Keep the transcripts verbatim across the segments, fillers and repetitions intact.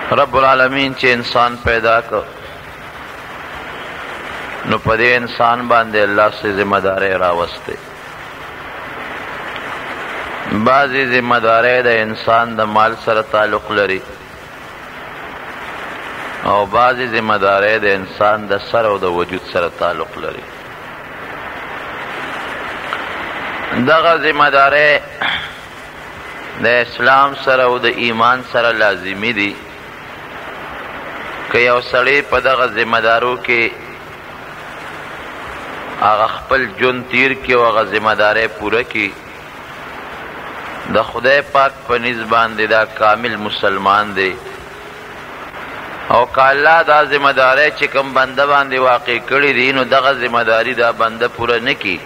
رب العالمین چې انسان پیدا کړ نو په دې انسان باندې الله سي ذمہ داری راوسته. بعضی ذمہ داری د انسان د مال سره تعلق لري او بعضی ذمہ داری د انسان د سر او د وجود سره تعلق لري. دغه ذمہ داری د اسلام سره او د ایمان سره لازمی دي که یو سړی په دغه ذمہ دارو کې هغه خپل جون تیر کې او هغه ذمہ داری پوره کړي د خدای پاک په نسبت باندې دا کامل مسلمان دی. او که الله دا ذمہ داری چې کوم بنده باندې واقع کړي دي نو دغه ذمہ داری دا بنده پوره نه کړي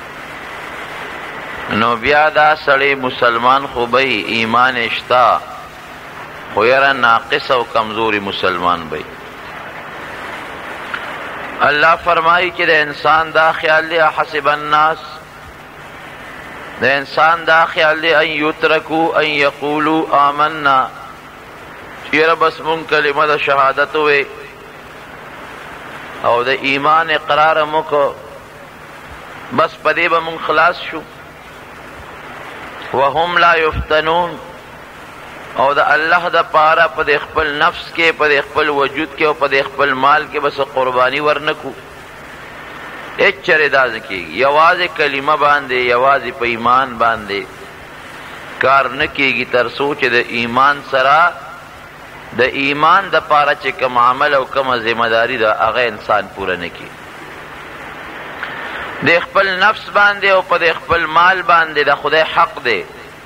نو بیا دا سړی مسلمان خو به ایمان شته خو یاره ناقص او کمزوری مسلمان به. اللہ فرمائی کہ دے انسان دا خیال لیا حسب الناس دے انسان دا خیال لیا ان یترکو ان یقولو آمنا چیر بس من کلمہ دا شہادت ہوئے او دا ایمان اقرار مکو بس پدے با من خلاص شو وهم لا یفتنون او دا اللہ دا پارا پا دے خپل نفس کے پا دے خپل وجود کے او پا دے خپل مال کے بس قربانی ورنکو ایک چرے داز کی یواز کلمہ باندے یواز پا ایمان باندے کار نکی گی تر سوچ دا ایمان سرا دا ایمان دا پارا چے کم عمل او کم ذمہ داری دا اغا انسان پورا نکی دے خپل نفس باندے او پا دے خپل مال باندے دا خدای حق دے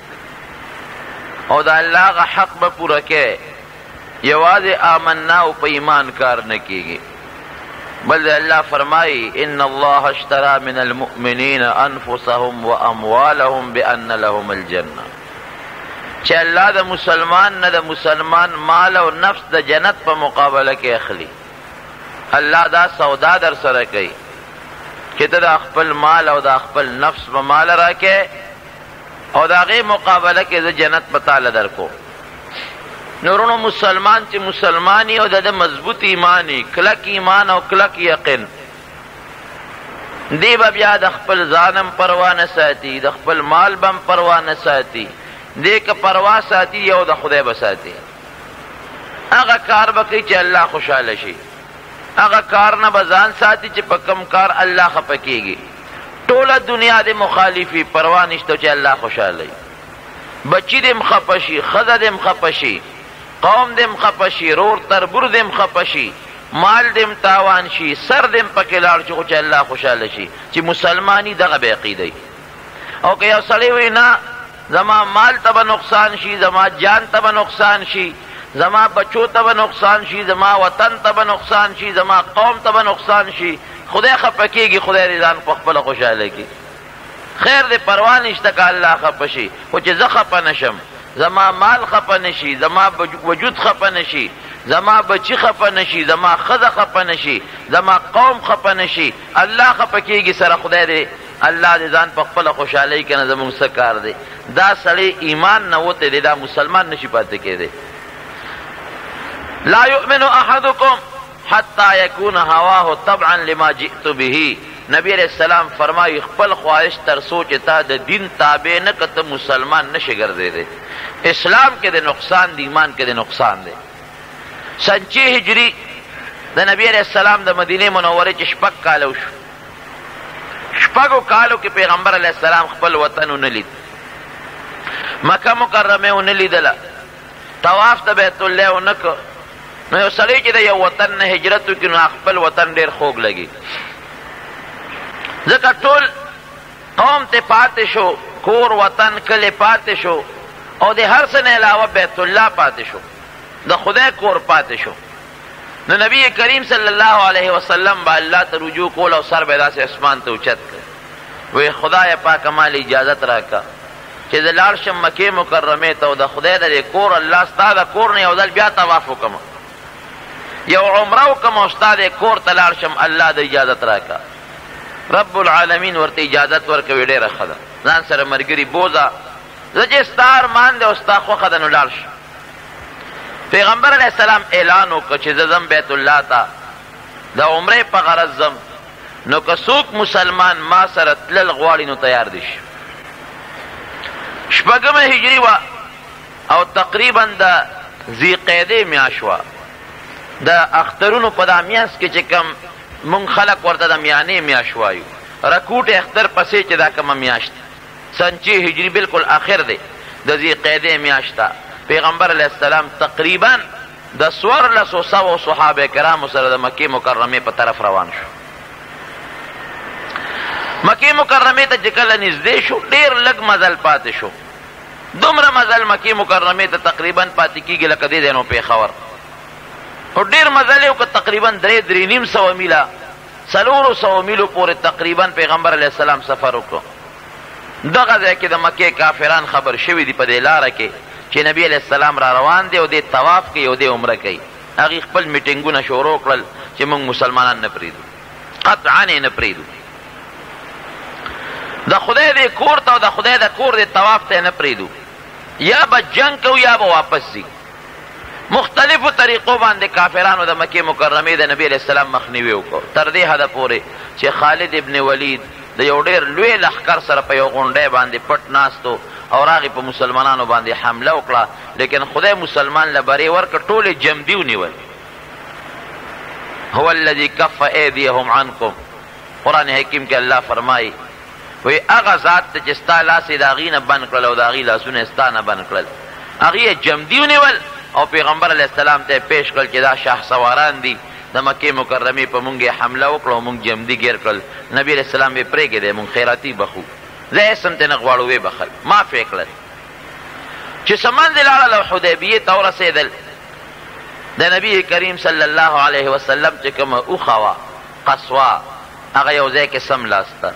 او دا اللہ کا حق با پورا کے یواز آمنا او پا ایمان کار نکیگی بل اللہ فرمائی ان اللہ اشترا من المؤمنین انفسهم و اموالهم بان لهم الجنہ چہ اللہ دا مسلمان نہ دا مسلمان مال و نفس دا جنت پا مقابلہ کے اخلی اللہ دا سودا در سر کئی کہ دا اخپل مال او دا اخپل نفس پا مال را کے او دا غی مقابلہ کے دا جنت بطال در کو نورونو مسلمان چی مسلمانی او دا دا مضبوط ایمانی کلک ایمان او کلک یقین دی با بیا دا خپل زانم پروان ساتی دا خپل مال بم پروان ساتی دی که پروا ساتی یو دا خدای بساتی اگا کار بکی چی اللہ خوشحال شی اگا کار نا بزان ساتی چی پکم کار اللہ خپکی گی ټوله دنیا دے مخالفی پروا نشته چې الله خوشاله بچی دم خپشی خزه دم خپشی قوم دم خپشی رور تربور دم خپشی مال دم تاوان شي سر دم پکې لاړ چې الله خوشاله شي چې مسلمانی دغه به عقیده او که یو سړی وي نه زما مال ته نقصان شي زما جان ته نقصان شي زما بچو ته نقصان شي زما وطن ته نقصان شي زما قوم ته نقصان شي خدای خپکی گی خدای ریزان پخپل خوشحاله کی خیر دے پروا نشته که اللہ خپشی خو چې زه خپه نشم زما مال خپه نشي زما وجود خپه نشي زما بچی خپه نشي زما خزه خپه نشي زما قوم خپه نشي الله خپکیږي سره خدای دې الله دې ځان پخپل خوشحاله کنه زموږ څه کار دی دا سړی ایمان نه وته دی دا مسلمان نشي پاتې کېدی لا یؤمن احدکم حتی یکون هواه طبعا لما جئت به نبی علیہ السلام فرمائی خپل خواہش تر سوچ تا د دین تابع نہ کته مسلمان نشه ګرځې دے اسلام کې د نقصان دی ایمان کې د نقصان دی سنچی ہجری د نبی علیہ السلام د مدینه منوره چې شپږ کالو شو شپږو کالو کې پیغمبر علیہ السلام خپل وطن ونلید مکه مکرمه ونلیدله طواف د بیت الله ونک نو یو سړی چې د یو وطن نه هجرت وکړي نو خپل وطن ډېر خوږ لګي ځکه ټول قوم ته پاتې شو کور وطن کلی پاتې شو او د هر څه نه علاوه بیت الله پاتې شو د خدای کور پاتې شو نو نبی کریم صلی الله علیه وسلم با الله ته رجوع کول او سر به داسې اسمان ته اوچت کړ وی خدای پاک مال اجازت راکا چې د لاړ شم مکې مکرمه ته او د خدای د کور الله ستا د کور نه یو ځل بیا طواف وکړم یو عمره وکم استاد کور تلار شم الله د اجازت راکا رب العالمین ورته اجازت ورکوي ډېره ښه ده ځان سره مرګري بوزه زه چې ستا ارمان دی او ستا خوښه ده نو لاړ شه پیغمبر علیہ السلام اعلان وکړ چې زه ځم بیت الله ته د عمرې په غرض ځم، نو که څوک مسلمان ما سره تلل غواړي نو تیار دي شي. شپږمه هجري وه او تقریبا د ذیقعدې میاشت وه. د اخترونو په دا میاشت کې چې کوم مونږ خلک ورته د میانې میاشت وایو، رکوټ اختر پسې چې دا کومه میاشت سنچې هجري بالکل آخر دی د ذیقعدې میاشت ته پیغمبر علیه السلام تقریبا د څوارلسو سوو صحابه کرامو سره د مکې مکرمې په طرف روان شو. مکې مکرمې ته چې کله نږدې شو ډېر لږ مزل پاتې شو. دومره مزل مکې مکرمې ته تقریبا پاتې کېږي لکه دې دی نو پېښور، او ډېر مزل یې وکړ، تقریبا درې درې نیم سوه میله څلورو سوو میلو پورې تقریبا پیغمبر علیه السلام سفر وکړو. دغه ځای کې د مکې کافران خبر شوي دي په دې لاره کې چې نبی علیه السلام را روان دی او دې طواف کوي او دې عمره کوي. هغې خپل میټینګونه شروع کړل چې موږ مسلمانان نه پرېږدو، قطعا یې نه پرېږدو، د خدای دې کور ته او د خدای د کور دې طواف ته یې نه پرېږدو، یا به جنګ کوو یا به واپس ځي. مختلفو طریقو باندې کافرانو د مکې مکرمې د نبی علیه السلام مخنیوي وکړو، تر دې حده پورې چې خالد ابن ولید د یو ډېر لوی لښکر سره په یو غونډۍ باندې پټ ناستو او راغې په مسلمانانو باندې حمله وکړه، لیکن خدای مسلمان له برې ورکړه، ټولې جمدي ونیول. هو الذي کف ایدیهم عنکم، قرآن حکیم کې الله فرمایي وی هغه ذات ته چې ستا لاس یې د هغې نه بند کړل او د هغې لاسونه یې ستا نه بند کړل، هغې یې جمدي ونیول او پیغمبر علیه السلام ته یې پیش کړل چې دا شاه سواران دي، د مکې مکرمې په مونږ یې حمله وکړه او مونږ جمدي ګیر کړل. نبي علیه السلام یې پرېږدی مونږ خیراتي بخو، زه اسم ته نه غواړو ویې بخل، معاف یې کړل. چې څه منځې لاړل او حدیبیې ته ورسېدل، د نبي کریم صلی الله علیه وسلم چې کومه اوښه وه قصوه، هغه یو ځای کې سم لاسته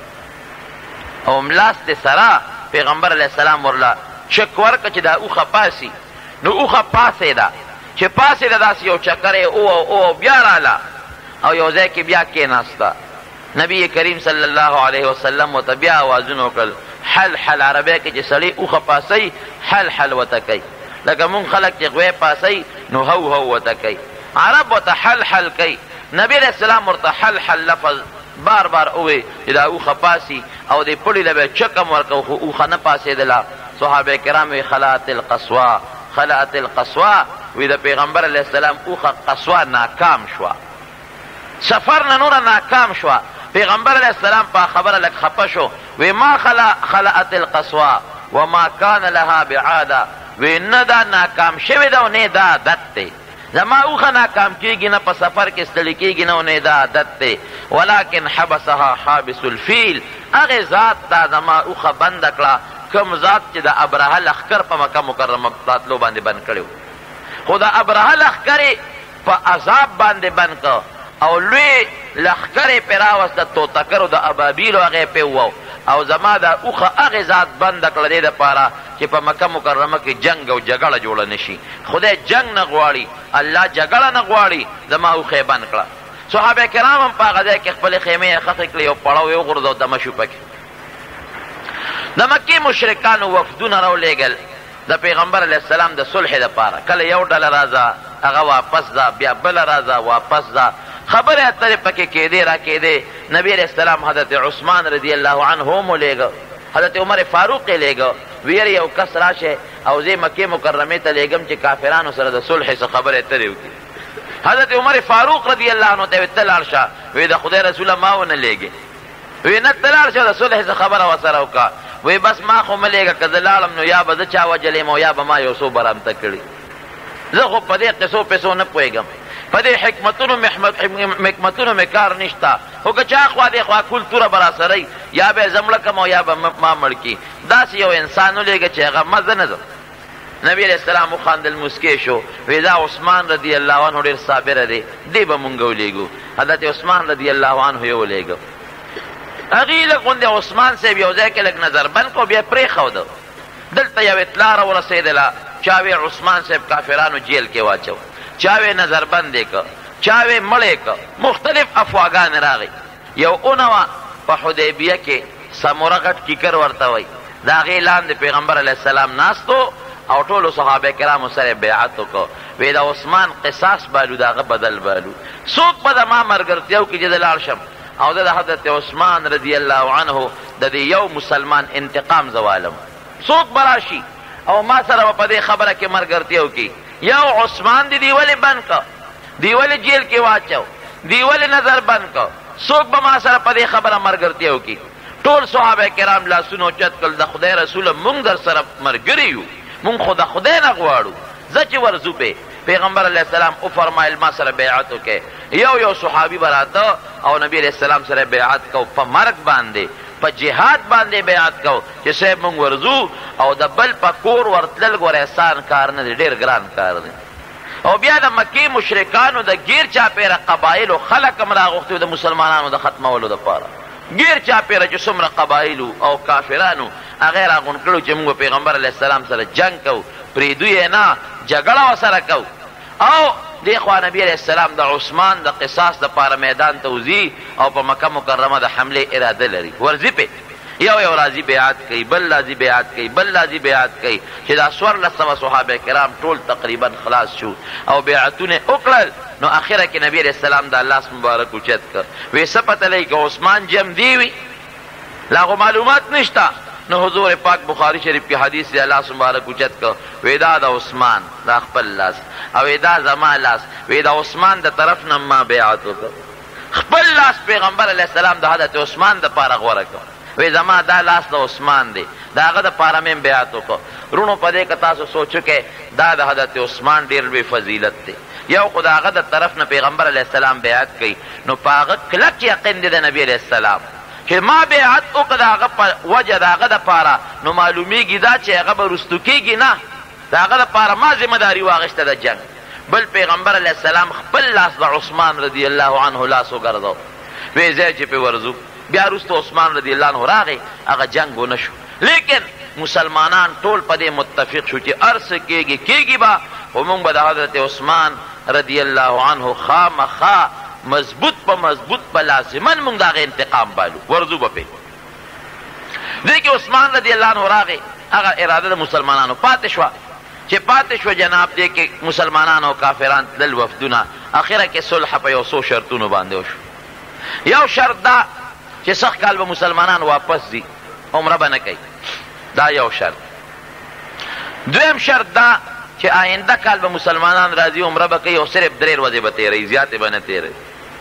او ملاستې سره پیغمبر علیه السلام ورله چک ورکړه چې دا اوښه پاسي. نو اوښه پاسېده، چې پاسېده داسې یو چکر یې او او او بیا راله او یو ځای کې بیا کېناسته. نبی کریم صلی الله علیه وسلم ورته بیا آوازونه وکړل، حل حل عربی کې چې سړی اوښه پاسوي حل حل ورته کوي، لکه مونږ خلک چې غوی پاسوي نو هو هو ورته کوي، عرب ورته حل حل کوي. نبی علیه السلام ورته حل حل لفظ بار بار ووی چې دا اوښه پاسي او دې پړي له به چکم ورکو، خو اوښه نه پاسېدله. صحابه کرام وی خلعت القصوا، خلعت القصوا، وی د پیغمبر علیه السلام اوښه قصوا ناکام شوه، سفر نه نوره ناکام شوه. پیغمبر علیه السلام په خبره لږ خفه شو، وی ما خلعت القصوا وما کان لها بعاده، وی نه دا ناکام شوې ده او نه دا عادت دی، زما اوښه ناکام کېږي نه په سفر کې ستړي کېږي نه او نه دا عادت دی، ولکن حبسها حابس الفیل، هغې ذات دا زما اوښه بنده کړه کوم ذات چې د ابرهه لښکر په مکه مکرمه راتلو باندې بند کړی و. خو د ابرهه لښکر یې په عذاب باندې بند کړ او لوی لښکر یې پرې راوست د توتکرو د ابابیلو هغه یې پرې ووو، او زما دا اوښه هغې ذات بنده کړه دې دپاره چې په مکه مکرمه کې جنګ او جګړه جوړه نه شي. خدای جنګ نه غواړي، الله جګړه نه غواړي، زما اوښه یې بند کړه. صحابه کرام هم په هغه ځای کې خپلې خیمې یې ښخې کړې او پړو یې وغورځو دمه شو پکې. د مکې مشرکانو وفدونه راولېږل د پیغمبر علیه السلام د صلح دپاره، کله یو ډله راځه هغه واپس ځه، بیا بله راځه واپس ځه، خبرې اترې پکې کېدې را کېدې. نبی علیه السلام حضرت عثمان رضی الله عنه هم ولېږه، حضرت عمر فاروق یې لېږه، ویل یو کس راشه او زه مکې مکرمې ته لېږم چې کافرانو سره د صلح څه خبرې اترې وکړي. حضرت عمر فاروق رضی الله عنه ته وی ته لاړ شه، وی د خدای رسوله ما ونه لېږې، وی نه ته لاړ شه د صلح څه خبره ورسره وکړه، وی بس ما خو مه لېږه، که زه لاړم نو یا به زه چا وجلیم او یا به ما یو څو برامته کړي. زه خو په دې قصو پیسو نه پوهېږم، په دې حکمتونو حکمتونو مې کار نشته، خو که چا خوا دې خوا کلتوره به راسره یا به یې زه مړه کړم او یا به ما مړ کړي. داسې یو انسان ولېږه چې هغه مزه نه ځم. نبی علیه السلام وخندل، مسکې شو، وی دا عثمان رضی الله عنه ډېر صابره دی، دې به مونږ ولېږو. حضرت عثمان رضی الله عنه یې ولېږه. هغې لږ غوندې عثمان صاحب یو ځای کې لږ نظر بند کړو، بیا پرېښوده. دلته یو اطلاع راورسېدله، چا وی عثمان صاحب کافرانو جیل کې واچو، چا وی نظر بند یې کړ، چا وی مړ یې کړ، مختلف افواګانې راغی. یو اونه وه په حدیبیه کې سموره غټ کیکر ورته وایي، د هغې لاندې پیغمبر علیه السلام ناستو او ټولو صحابه کرامو سره بیعت وکړو وی دا عثمان قصاص بالو د هغه بدل بالو څوک به زما مرګرتیا وکړي چې زه لاړ شم او د حضرت عثمان رضی الله عنه د دې یو مسلمان انتقام زوالم څوک به راشي او ما سره به په دې خبره کې مرګرتیا وکړي یو عثمان دی دی ولې بند که دی ولې جیل کې واچو دی ولې نظر بند که څوک به ما سره په دې خبره مرګرتیا وکړي ټول صحابه کرام لاسونه اوچت کړل د خدای رسوله مونږ در سره ملګري یو مونږ خو د خدای نه غواړو زه چې ورځو پې پیغمبر علیه السلام وفرمایل ما سره بیعت وکړئ یو یو صحابي به راته او نبی علیه السلام سره بیعت کو په مرګ باندې په جهاد باندې بیعت کو چې صاحب مونږ ورځو او د بل په کور ورتلل ګوره احسان کار نه دی ډېر ګران کار دی او بیا د مکې مشرکانو د ګیر چاپېره قبایلو خلک هم راغوښتي د مسلمانانو د ختمولو دپاره ګیر چاپېره چې څومره قبایلو او کافرانو هغه یې راغونډ کړو چې موږ پیغمبر علیه السلام سره جنګ کوو پرېږدو یې نه جګړه ورسره کوو او دې خوا نبي علیه السلام د عثمان د قصاص دپاره میدان ته وځي او په مکه مکرمه د حملې اراده لري ورځي پې یو یو راځي بیعت کوي بل راځي بیعت کوي بل راځي بیعت کوي چې دا څوارلس سوه صحابه کرام ټول تقریبا خلاص شو او بیعتونه وکړل نو اخره کې نبی علیه السلام د لاس مبارک اوچت کړ وی څه پته لګي که عثمان جم دی وي لا خو معلومات نشته نو حضور پاک بخاری شریف کی حدیث دی لاس مبارک اوچت کړ وی دا د عثمان دا خپل لاس او وی دا زما لاس وی دا عثمان د طرف نه ما بیعت وکړ خپل لاس پیغمبر علیه السلام د حضرت عثمان دپاره غوره کړ وی زما دا لاس د عثمان دی د هغه دپاره مې بیعت وکړو رونو په دې که تاسو سوچو کې دا د حضرت عثمان ډېر لوی فضیلت دی یو خو د هغه د طرف نه پیغمبر علیه السلام بیعت کوي نو په هغه کلک یقین دی د نبي علیه السلام چې ما بیعت وکړه د هغه په وجه د هغه دپاره نو معلومیږي دا چې هغه به رستو کېږي نه د هغه دپاره ما ذمهداري واخیسته د جنګ بل پیغمبر علیه السلام خپل لاس د عثمان رضی الله عنه لاس وګرځو وی ځای چې پې ورځو بیا وروسته عثمان رضی الله عنه راغی هغه جنګ ونه شو لیکن مسلمانان ټول په دې متفق شو چې هر څه کېږي کېږي به خو موږ به د حضرت عثمان رضی الله عنه خامخا مضبوط په مضبوط په لازمن موږ د هغه انتقام بالو ورځو به پې دې کې عثمان رضی الله عنه راغی هغه اراده د مسلمانانو پاتې شوه چې پاتې شوه جناب دې کې مسلمانان او کافران تلل وفدونه اخره کې صلح په یو څو شرطونو باندې وشو یو شرط دا چې سخت کال به مسلمانان واپس ځي عمره به نه کوي دا یو شرط دویم شرط دا چې آینده کال به مسلمانان راځي عمره به کوي او صرف درې ورځې به تېروي زیاتې به نه تېروي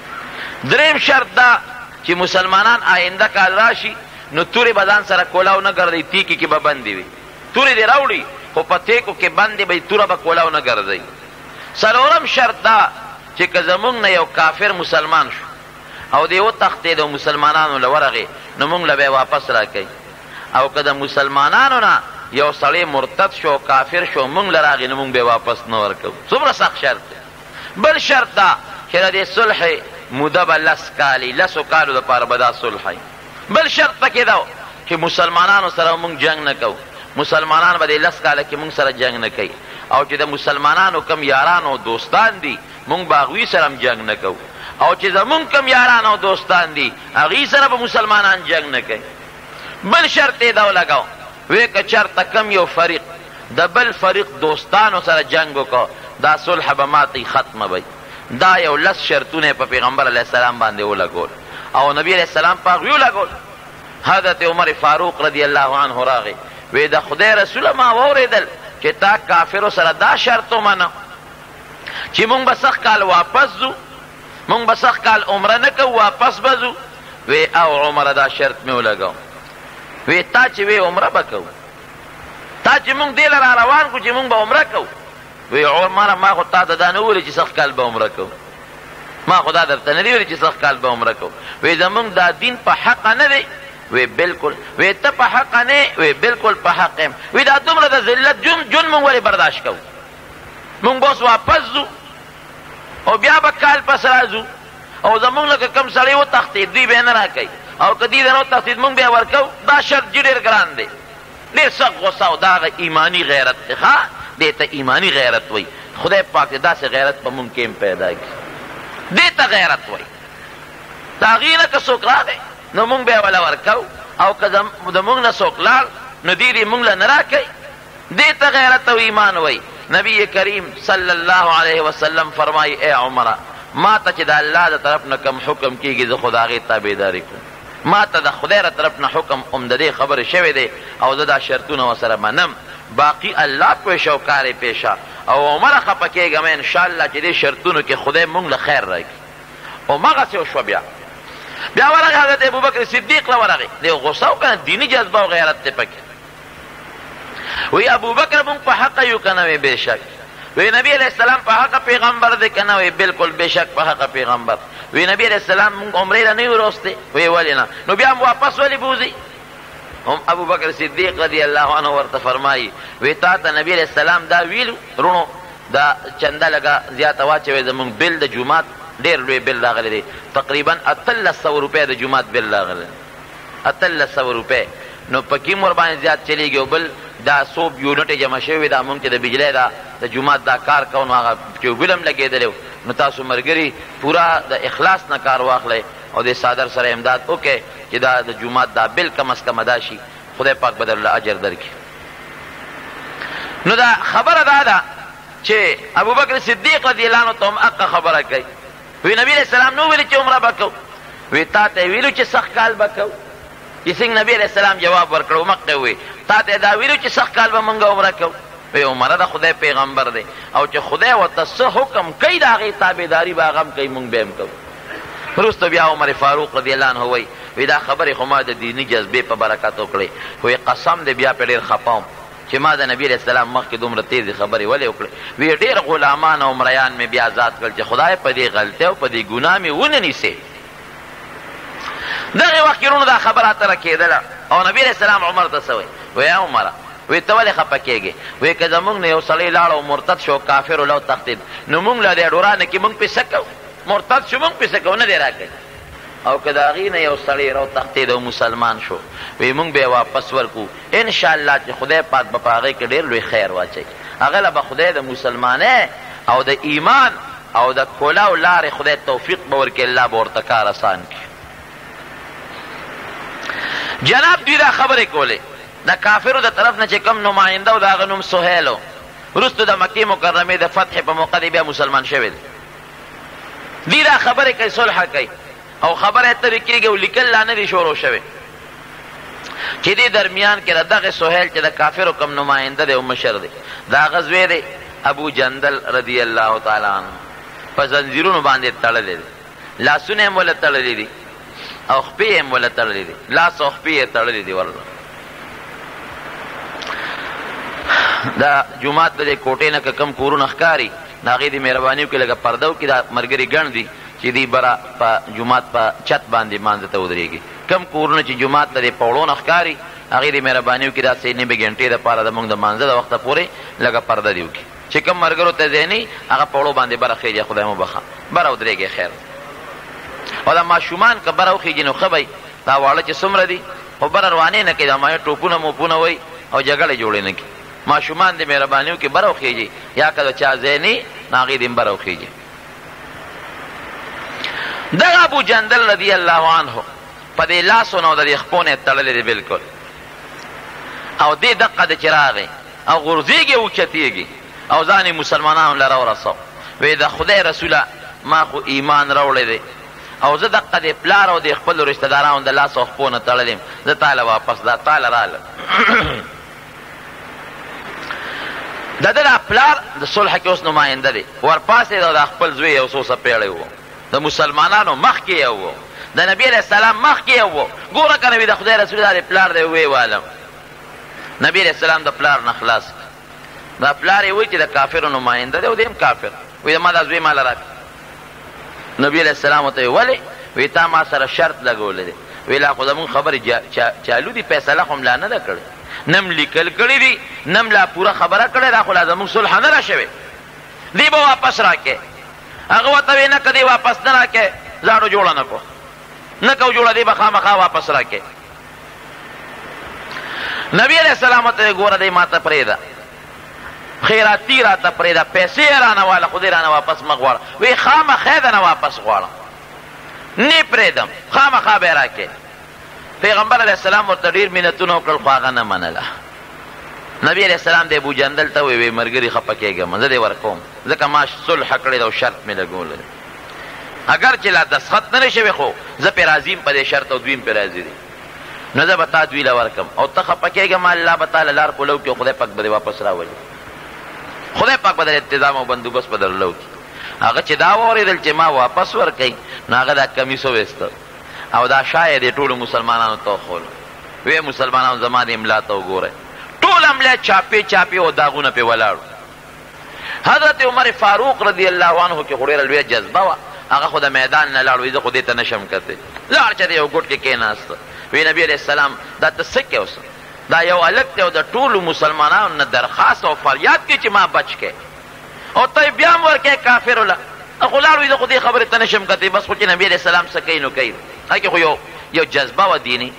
دریم شرط دا چې مسلمانان آینده کال راشي نو تورې به ځان سره کولاو نه ګرځوي تیکې کې به بندې وي تورې دې راوړي خو په تیکو کې بندې به توره به کولاو نه ګرځوي څلورم شرط دا چې که زمونږ نه یو کافر مسلمان شو او دی وتښتېد او مسلمانانو له ورغې نو موږ له به واپس راکوي او که د مسلمانانو نه یو سړی مرتد شو کافر شو موږ له راغې نو موږ به واپس نه ورکوو څومره سخت شرط دی بل شرط دا چې د دې صلح موده به لس کالي لسو کالو دپاره به دا صلح بل شرط پکې دا چې مسلمانانو سره موږ جنګ نه کوو مسلمانان به د لس کاله کې موږ سره جنګ نه کوي او چې د مسلمانانو کم یاران او دوستان دي موږ به هغوی سره هم جنګ نه کوو او چې زمونږ کم یاران او دوستان دي هغوی سره به مسلمانان جنګ نه کوي بل شرط یې دا ولګاو وی که چېرته کم یو فریق د بل فریق دوستانو سره جنګ وکړو دا صلح به ماتې ختمه وی دا یو لس شرطونه په پیغمبر علیه السلام باندې ولګول او نبی علیه السلام په هغوی ولګول حضرت عمر فاروق رضی الله عنه راغی وی د خدای رسوله ما واورېدل چې تا کافرو سره دا شرط ومنه چې مونږ به سخت کال واپس ځو مونږ به سخت کال عمره نه کوو واپس به ځو وی او عمره دا شرط مې ولګاو وی تا چې وی عمره به کوو تا چې مونږ دې له را روان کړو چې مونږ به عمره کوو وی عمره ما خو تا ته دا نه ویلې چې سخت کال به عمره کوو ما خو دا درته نه دي ویلې چې سخت کال به عمره کوو وی زمونږ دا دین په حقه نه دی وی بالکل وی ته په حق نه وی بالکل په حق یم وی دا دومره د ذلت جون جون مونږ ولې برداشت کوو مونږ به اوس واپس ځو او بیا به کال پس راځو او زمونږ لکه کم سړی وتښتېد دوی به یې نه راکوي او که دوی نه وتښتېد مونږ بیا ورکوو دا شرط چې ډېر ګران دی ډېر سخت غصه او دا هغه ایماني غیرت دی ښه دې ته ایماني غیرت وایي خدای پاک دې داسې غیرت په مونږ کې هم پیدا کړي دې ته غیرت وایي د هغې نه که څوک راغی نو مونږ بیا وله ورکوو او که د مونږ نه څوک لاړ نو دې دې مونږ له نه راکوي دیتا غیرت و ایمان وی. نبی کریم صلی اللہ علیہ وسلم فرمائی اے عمرہ ما تا چې د الله د طرف نه کم حکم کیږي زه خو د هغې تابعداري کوم، ما ته د خدای را طرف نه حکم هم د دې خبرې شوی دی او زه دا شرطونه ورسره منم، باقي الله پوهشه او کار یې پیشه. او عمره خفه کېږم انشاءالله چې دې شرطونو کې خدای مونږ له خیر راکړي. او مغسې وشوه. بیا بیا ورغی حضرت ابوبکر صدیق له ورغی، دی غصه و که نه دیني جذبه او غیرت دی پکې. وی ابوبکر مونږ په حقه یو که نه وی بېشک. وی نبی علیہ السلام په حقه پیغمبر دی که نه وی بلکل بېشک په حقه پیغمبر. وی نبی علیہ السلام مونږ عمرې له نه یو راوستی. وی ولې نه؟ نو بیا هم واپس ولې بوځي؟ هم ابو بکر صدیق رضی اللہ عنہ ورته فرمایي وی تا ته نبی علیہ السلام دا ویلو رونو دا چنده لګه زیاته واچوئ زمونږ بل د جومات ډېر لوی بل راغلی دی، تقریبا اتلس سوه روپۍ د جومات بل راغلی اتلس سوه روپۍ. نو پکې هم ورباندې زیات چلیږي او بل دا څو یونټې جمع شوي دا مونږ چې د بجلی دا د جومات دا کار کوو نو هغه ټیوبل هم لګېدلی و. نو تاسو ملګري پورا د اخلاص نه کار واخلئ او د صادر سره امداد وکړئ چې دا د جومات دا بل کم از کم ادا شي، خدای پاک به درله اجر درکړي. نو دا خبره دا ده چې ابوبکر صدیق رضی الله عنه ته هم حقه خبره کوي. وی نبی علیہ السلام نو ویلي چې عمره به کوو. وی تا ته ویلو چې سخت کال به کوو. چې څنګه نبی علیہ السلام جواب ورکړو مخکې وی تا ته دا ویلو چې سخت کال به مونږ عمره کوو. وی عمره د خدای پیغمبر دی او چې خدای ورته څه حکم کوي د هغې تابعداري به هغه هم کوي مونږ به هم کوو. وروسته بیا عمر فاروق رضی الله عنه وی وی دا خبرې خو ما د دیني جذبې په برکت وکړې. وی قسم دی بیا پې ډېر خفه وم چې ما د نبي علیہ السلام مخکې دومره تیزې خبرې ولې وکړې. وی ډېر غلامان او مریان مې بیا آزاد کړل چې خدای په دې غلطۍ او په دې ګناه مې ونه نیسې. دغې وخت کې رونو دا خبره اتره کېدله او نبي علیہ السلام عمر ته څه وی وی عمره وی ته ولې خفه کېږې؟ وی که زمونږ نه یو سړی لاړ او مرتد شو کافر ولو تښتېد نو مونږ له دې ډورانه کې مونږ پې څه کوو؟ مرتد شو مونږ پې څه کوو؟ نه دی راکوي. او که د هغې نه یو سړی رو تښتېد او مسلمان شو وی مونږ به یې واپس ورکو انشاءالله چې خدای پاک به په هغې کې ډېر لوی خیر واچوي. هغه له به خدای د مسلمانۍ او د ایمان او د کلاو لارې خدای توفیق به ورکړي، الله به ورته کار اسان کړي. جناب دوی دا خبرې کولې د کافرو د طرف نه چې کوم نماینده و د هغه نوم سهیل و، وروستو د مکې مکرمې د فتح په موقع دی بیا مسلمان شوی دی. دوی دا خبرې کوي صلح کوي او خبره ترې کېږي او لیکل لا نه دي شروع شوی چې دې درمیان کې د دغه سهیل چې د کافرو کوم نماینده دی او مشر دی د هغه زوی دی ابو جندل رضی الله تعالی عنه په زنځیرونو باندې تړلی دی، لاسونه یې ولې تړلی دي او خپې یې ولې تړلی دي، لاس او خپې یې تړلی دي. ورله دا جومات د دې کوټې نه که کوم کورونه ښکاري د هغې د مهرباني وکړي لږه پرده وکړي دا ملګري ګڼ دي چې دوی بره په جومات په چت باندې مانځه ته ودرېږي. کم کورونه چې جومات ته د پوړو نه ښکاري هغې د مهرباني وکړي داسې نیمې ګنټې دپاره زموږ د مانځه د وخته پورې لږه پرده دې وکړي چې کم ملګرو ته ځای نه هغه پوړو باندې بره خېږي خدای مو بخه بره ودرېږي خیر. او دا ماشومان که بره وخېږي نو ښه به دا واړه چې څومره دي خو بره روانې نه کوي دا مایه ټوپونه موپونه وایي او جګړې جوړې نه کړي. ماشومان د مهرباني وکړي بره وخېږي یا که د چا ځای نه نو هغې دې هم بره وخېږي. دغه ابو جندل رضی الله عنه په دې لاسو نه او د دې خپو نه یې تړلی دی بلکل او دې دقه د چې راغی او غورځېږي او اوچتېږي او ځان یې مسلمانانو له راورسو. وی د خدای رسوله ما خو ایمان راوړی دی او زه دقه د پلار او د خپلو رشته دارانو د لاس او خپو نه تړلی یم، زه تاله واپس دا تاله راله. د ده دا پلار د صلح کې اوس نماینده دی، ورپاسې د خپل زوی یو څو څپېړی و د مسلمانانو مخکې یو و د نبي علیہ السلام مخکې یو و. ګوره که نبي د خدای رسول دا د پلار دی ویې والم نبي علیہ السلام د پلار نه خلاص دا پلار یې وایي چې د کافرو نماینده دی او دی هم کافر. وایي ما دا زوی ماله راکړه. نبي علیہ السلام ورته ویې ولې؟ وایي تا ما سره شرط لګولی دی. وایي لا خو زمونږ خبرې چالو دي فیصله خو م لا نه ده کړې نم لیکل کړي دي نم لا پوره خبره کړې دا خو لا زمونږ صلح نه را شوې دی به واپس راکې. هغه ورته وی نه که دی واپس نه راکې زاړو جوړه نه کو نه کو جوړه دی به خامخا واپس راکې. نبی علیہ السلام ورته ګوره دی ما ته پرېږده خیراتي راته پرېږده پیسې یې رانه واله خو دې رانه واپس مه غواړه. وی خامخا یې درنه واپس غواړم نه پرېږدم خامخا به یې راکې. پیغمبر علیہ السلام ورته ډېر منتونه وکړل خو هغه نه منله. نبی علیہ السلام د ابو جندل ته وی مرګري خپه کېږم زه دې ورکوم ځکه ما صلح کړی ده او شرط مې لګولی اگر چې لا دسخط نه شوی خو زه پې راضي یم په دې شرط او دوی م پې راضي دي نو زه به تا دوی له ورکم او ته خپه کېږم الله به تا له لار کولو کړي او خدای پاک به دې واپس راولي خدای پاک به در انتظام او بندوبست به درلو کړي هغه چې دا واورېدل چې ما واپس ورکوي نو هغه دا کمیس وویسته او دا شاید یې ټولو مسلمانانو ته وښول وی مسلمانانو زما د املا ته وګورئ ټول املا چاپې چاپې او داغونه پې ولاړو حضرت عمر فاروق رضی الله عنه کې خو ډېره لویه جذبه وه هغه خو د میدان نه لاړ وی زه خو دې ته نشم کتی لاړ چې د یو ګوټ کې کېناسته وی نبي علیه السلام دا ته څه کې اوس دا یو هلک دی او د ټولو مسلمانانو نه درخواست او فریاد کوي چې ما بچ کې او ته بیا هم ورکې کافرو له خو لاړ وی زه خو دې خبرې ته نشم کتی بس خو چې نبي علیه السلام څه کوي نو کوي هغې خو یو یو جذبه وه دیني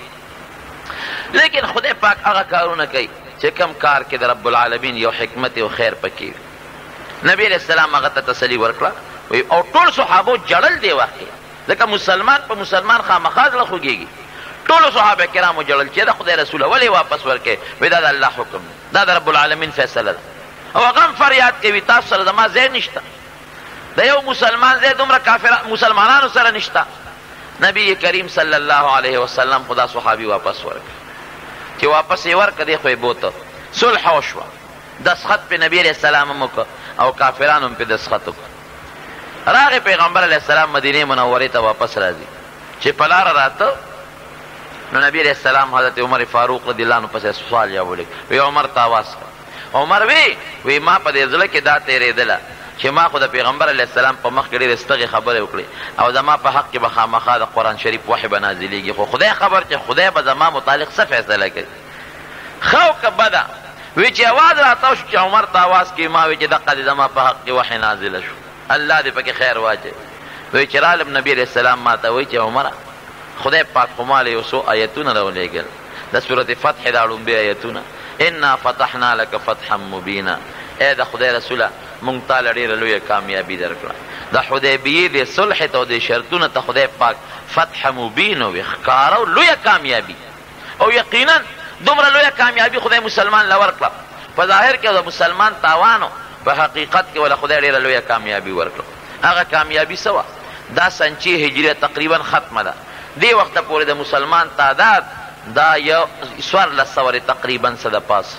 لیکن خدای پاک هغه کارونه کوي چې کم کار کې د رب العالمین یو حکمت او خیر پکې نبی علیہ السلام هغه ته تسلي ورکړه او ټول صحابو جړل دی وخت ځکه مسلمان په مسلمان خامخا زړه خوږېږي ټولو صحابه کرامو جړل چې د خدای رسوله ولې واپس ورکې وایي دا د الله حکم دا د رب العالمین فیصله ده او هغه هم فریاد کوي تاسو سره زما ځای نشته د یو مسلمان ځای دومره کافر مسلمانانو سره نشته نبی کریم صلی الله علیه وسلم خدا صحابي واپس ورکړه چې واپس یې ورکړه دی خو یې بوته صلح وشوه دسخط پې نبی علیه السلام هم وکړه او کافرانو هم پې دسخط وکړه راغې پیغمبر علیه السلام مدینې منورې ته واپس راځي چې په لاره راته نو نبی علیه السلام حضرت عمر فاروق رضی الله عنه پسې سوال یا ولیک وی عمر ته آواز کړه عمر وی وی ما په دې زړه کې دا تېرېدله چې ما خو د پیغمبر علیه السلام په مخ کې ډېرې ستغې خبرې وکړې او زما په حق کې به خامخا د قرآن شریف وحی به نازلېږي خو خدای خبر چې خدای به زما متعلق څه فیصله کوي ښه او که بده وی چې اواز راتاو شو چې عمر ته آواز کوي ما وی چې دقه دې زما په حق کې وحی نازله شو الله دې پکې خیر واچوي وی چې رالم نبي علیه السلام ما ته وی چې عمره خدای پاک خو ما له یو څو ایتونه راولېږل د سورت فتح دا لومبې ایتونه انا فتحنا لک فتحا مبینا ای د خدای رسوله مونږ تاله ډېره لویه کامیابي درکړه د حدیبیې د صلح ته او د شرطونو ته خدای پاک فتح مبین وي ښکاره او لویه کامیابي او یقینا دومره لویه کامیابي خدای مسلمان له ورکړه په ظاهر کې د مسلمان تاوانو په حقیقت کې وله خدای ډېره لویه کامیابي ورکړه هغه کامیابي څه وه دا سنچې هجریه تقریبا ختمه ده دې وخته پورې د مسلمان تعداد دا یو څوارلس سوه تقریبا څه د پاس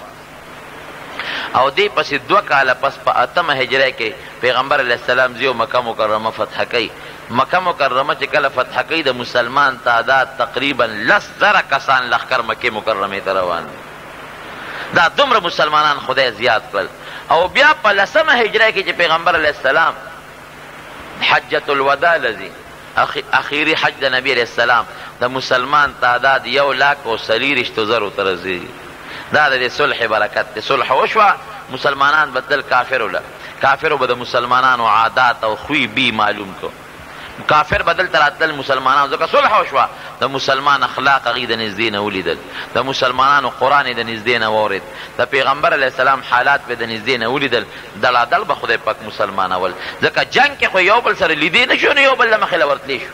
او دې پسې دوه کاله پس په اتمه هجره کې پیغمبر علیه السلام ځي او مکه مکرمه فتح کوي مکه مکرمه چې کله فتح کوي د مسلمان تعداد تقریبا لس زره کسان لښکر مکې مکرمې ته روان دي دا دومره مسلمانان خدای زیات کړل او بیا په لسمه هجره کې چې پیغمبر علیه السلام حجة الوداع لذي اخیری حج د نبی علیه السلام د مسلمان تعداد یو لاک او څلېرویشتو زرو ته رسېږي دا د دې صلح برکت دی صلح وشوه مسلمانان بدل کافرو له کافرو به د مسلمانانو عادات او خوی بی معلوم کو کافر بدل ته راتلل مسلمانانو ځکه صلح وشوه د مسلمان اخلاق هغوی د نږدې نه ولیدل د مسلمانانو قرآن یې د نږدې نه واورېد د پیغمبر علیه السلام حالات به د نږدې نه ولیدل دلادل به خدای پاک مسلمانول ځکه جنګ کې خو یو بل سره لیدې نه شو نو یو بل له مخې له ورتلی شو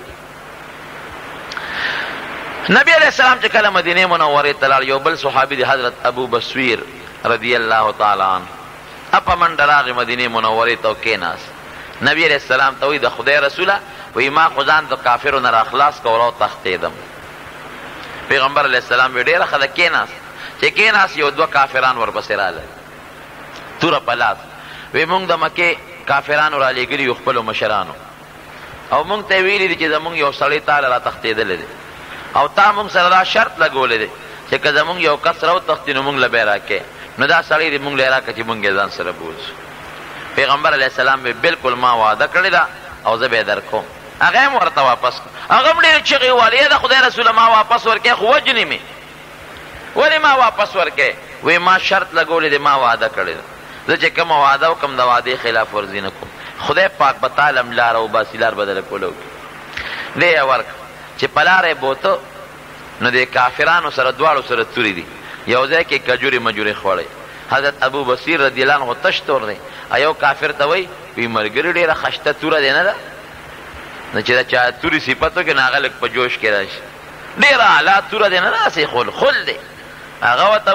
نبی علیہ السلام چې کله مدینې منورې ته لاړ یو بل صحابي دی حضرت ابو بصویر رضی الله تعالی عنه اپه منډه راغی مدینې منورې ته کېناست نبی علیہ السلام ته وایي د خدای رسوله وی ما خو ځان د کافرو نه راخلاص کړ او تښتېدم پیغمبر علیه السلام وی ډېره ښه ده کېناست چې کېناست یو دوه کافران ورپسې راغلل توره په لاس وی مونږ د مکې کافرانو رالېږلي یو خپلو مشرانو او مونږ ته یې ویلي دي چې زمونږ یو سړی تاله را تښتېدلی دی او تا مونږ سره دا شرط لګولی دی چې که زمونږ یو کس راوتښتي نو مونږ له به یې راکې نو دا سړی دی مونږ له یې راکړه چې مونږ یې ځان سره بوځو پیغمبر علیه السلام به بلکل ما وعده کړې ده او زه به یې در کوم هغه هم ورته واپس کړ هغه هم ډېرې چغې وویلې د خدای رسوله ما واپس ورکې خو وجنې مې ولې ما واپس ورکې وی ما شرط لګولی دی ما وعده کړې ده زه چې کومه وعده وکړم د وعدې خلاف ورزي نه کوم خدای پاک به تا لم لاره وباسي لار به دله کوله وکړي دی یې ورکړه چې په لاره یې بوته نو د کافرانو سره دواړو سره تورې دي یو ځای کې کجورې مجورې خوړی حضرت ابو بصیر رضی الله عنه تش تور دی یو کافر ته وایي وی ملګري ډېره خشته توره دی نه ده نو چې د چا تورې صفت وکړي نو هغه لږ په جوش کې راشي ډېره اعلی توره دی نه ده هسې خل خل دی هغه ورته وایي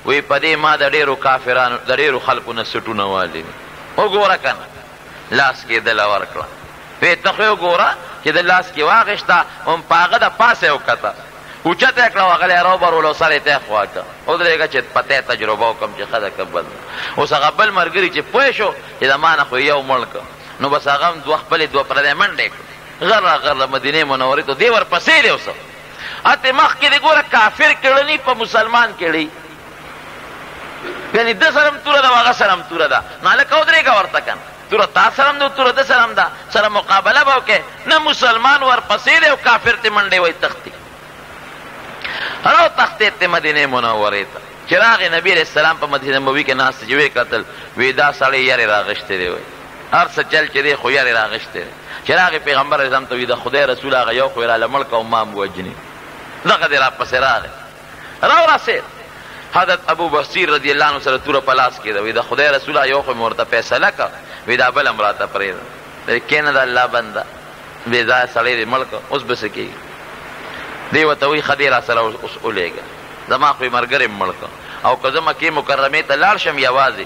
وی پدې ما د ډېرو کافرانو د ډېرو خلکو نه سټونه والي وګوره کنه لاس کې دله ورکړه وی ته خو وګوره چې د لاس کې واغېشته هم په هغه د پاسه یې وکته اوچته یې کړه هغه یې راوبرولو سر یې ته خوا کړه ودرېږه چې پته یې تجربه وکړم چې ښه ده که بد ده اوس هغه بل ملګري چې پوه شو چې د ما نه خو یو مړ کړه نو بس هغه هم دوه خپلې دوه پردی منډې کړه غره غره مدینې منورې ته دې ورپسې دی اوسه اتې مخکې دې ګوره کافر کړني په مسلمان کړي یعنې ده سره هم توره ده او هغه سره هم توره ده نو هلکه ودرېږه ورته که نه توره تا سره هم ده توره ده سره هم ده سره مقابله به وکړې نه مسلمان ورپسې دی او کافر ته منډې وایي تښتي راو تختید ته مدینه منورې ته چې راغی نبی علیه السلام په مدینه نبوي کې ناست چې ویې کتل وی دا سړی یارې راغښتی دی وایي هر څه چل چې دی خو یارې راغښتی دی چې راغی پیغمبر علیه السلام ته وی د خدای رسول هغه یو خو یې راله مړ که او ما م وجني دغه دې راپسې راغی راو راسېد حضرت ابو بصیر رضی الله عنه سره توره په لاس کې ده وی د خدای رسوله یو خو مې ورته فیصله که وی دا بل هم راته پرېږده کښېنه د الله بنده بې ځایه سړی دې مړ که اوس به څه کېږي دی ورته وایي ښه دی را سره اوس ولېږه زما خو یې ملګری م مړ که او که زه مکې مکرمې ته لاړ شم یوازې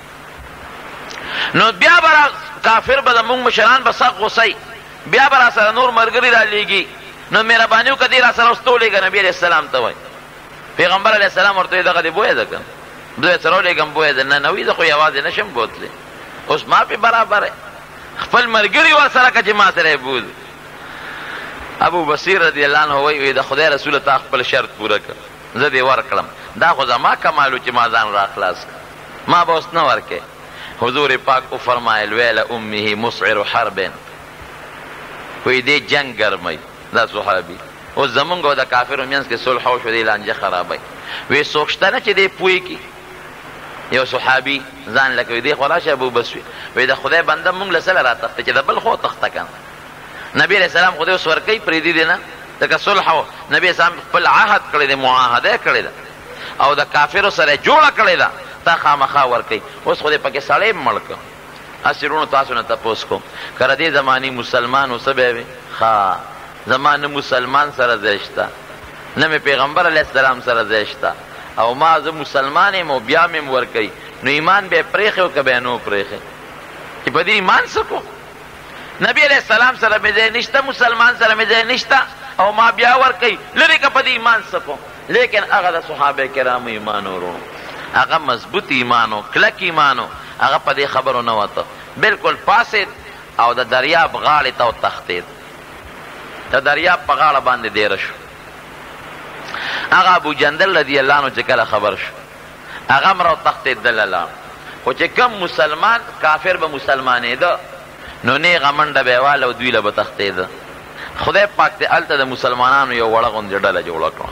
نو بیا به را کافر به زمونږ مشران به سخت غوسئ بیا به را سره نور ملګري را لیږي نو مهرباني وکړه دی را سره اوس ته ولېږه نبي علیه السلام ته وایي پیغمبر علیه السلام ورته وایي دغه دې بویه ده که دوی سره ولېږم بویه ده نه نه وایي زه خو یوازې نه شم بوتلی اوس ما پې برابر خپل ملګري ورسره که چې ما سره یې بوځي ابو بصیر رضی الله عنه وایي د خدای رسول تا خپل شرط پوره کړ زه دې ورکړم دا خو زما کمال و چې ما ځان را خلاص کړ ما به اوس نه ورکې حضور پاک وفرمایل ویل امه مسعر حرب وایي دې جنګ ګرموي دا صحابي اوس زمونږ او د کافرو منځ کې صلح وشو دې لانجه خرابوي وایي څوک شته نه چې دې پوه کړي یو صحابي ځان لکه وایي دې خو راشه ابو بصیر وایي د خدای بنده مونږ له سله را تخته چې د بل خو تخته کنه نبی علیہ السلام خدای اوس ورکوي پرېږدي دی نه لکه صلح و نبی اسلام خپل عهد کړی دی معاهده کړې ده او د کافرو سره جوړه کړې ده تا خامخا ورکوي اوس خو دې پکې سړی مړ کړ هسې وروڼو تاسو نه تپوس کوم که د دې زمانې مسلمان و څه به وي ښه زما نه مسلمان سره ځای شته نه مې پیغمبر علیه السلام سره ځای شته او ما زه مسلمان یم او بیا مې م ورکوي نو ایمان به یې پرېښی و که به یې نه و پرېښی چې په دې ایمان څه کو نبی علیہ السلام سره مې ځای نشته مسلمان سره مې ځای نشته او ما بیا ورکوي لرې که په دې ایمان څه کوم لیکن هغه د صحابه کرامو ایمان ورو هغه مضبوط ایمان و کلک ایمان و هغه په دې خبرو نه وته بلکل پاسید او د دریاب غاړې ته وتښتېد د دریاب په غاړه باندې دیره شو هغه ابو جندل رضی الله عنه چې کله خبر شو هغه هم راوتښتېد دله لاړ خو چې کم مسلمان کافر به مسلمانېده نو نیغه منډه به یې واله او دوی له به تښتېده خدای پاک دې هلته د مسلمانانو یو وړه غوندې ډله جوړه کړه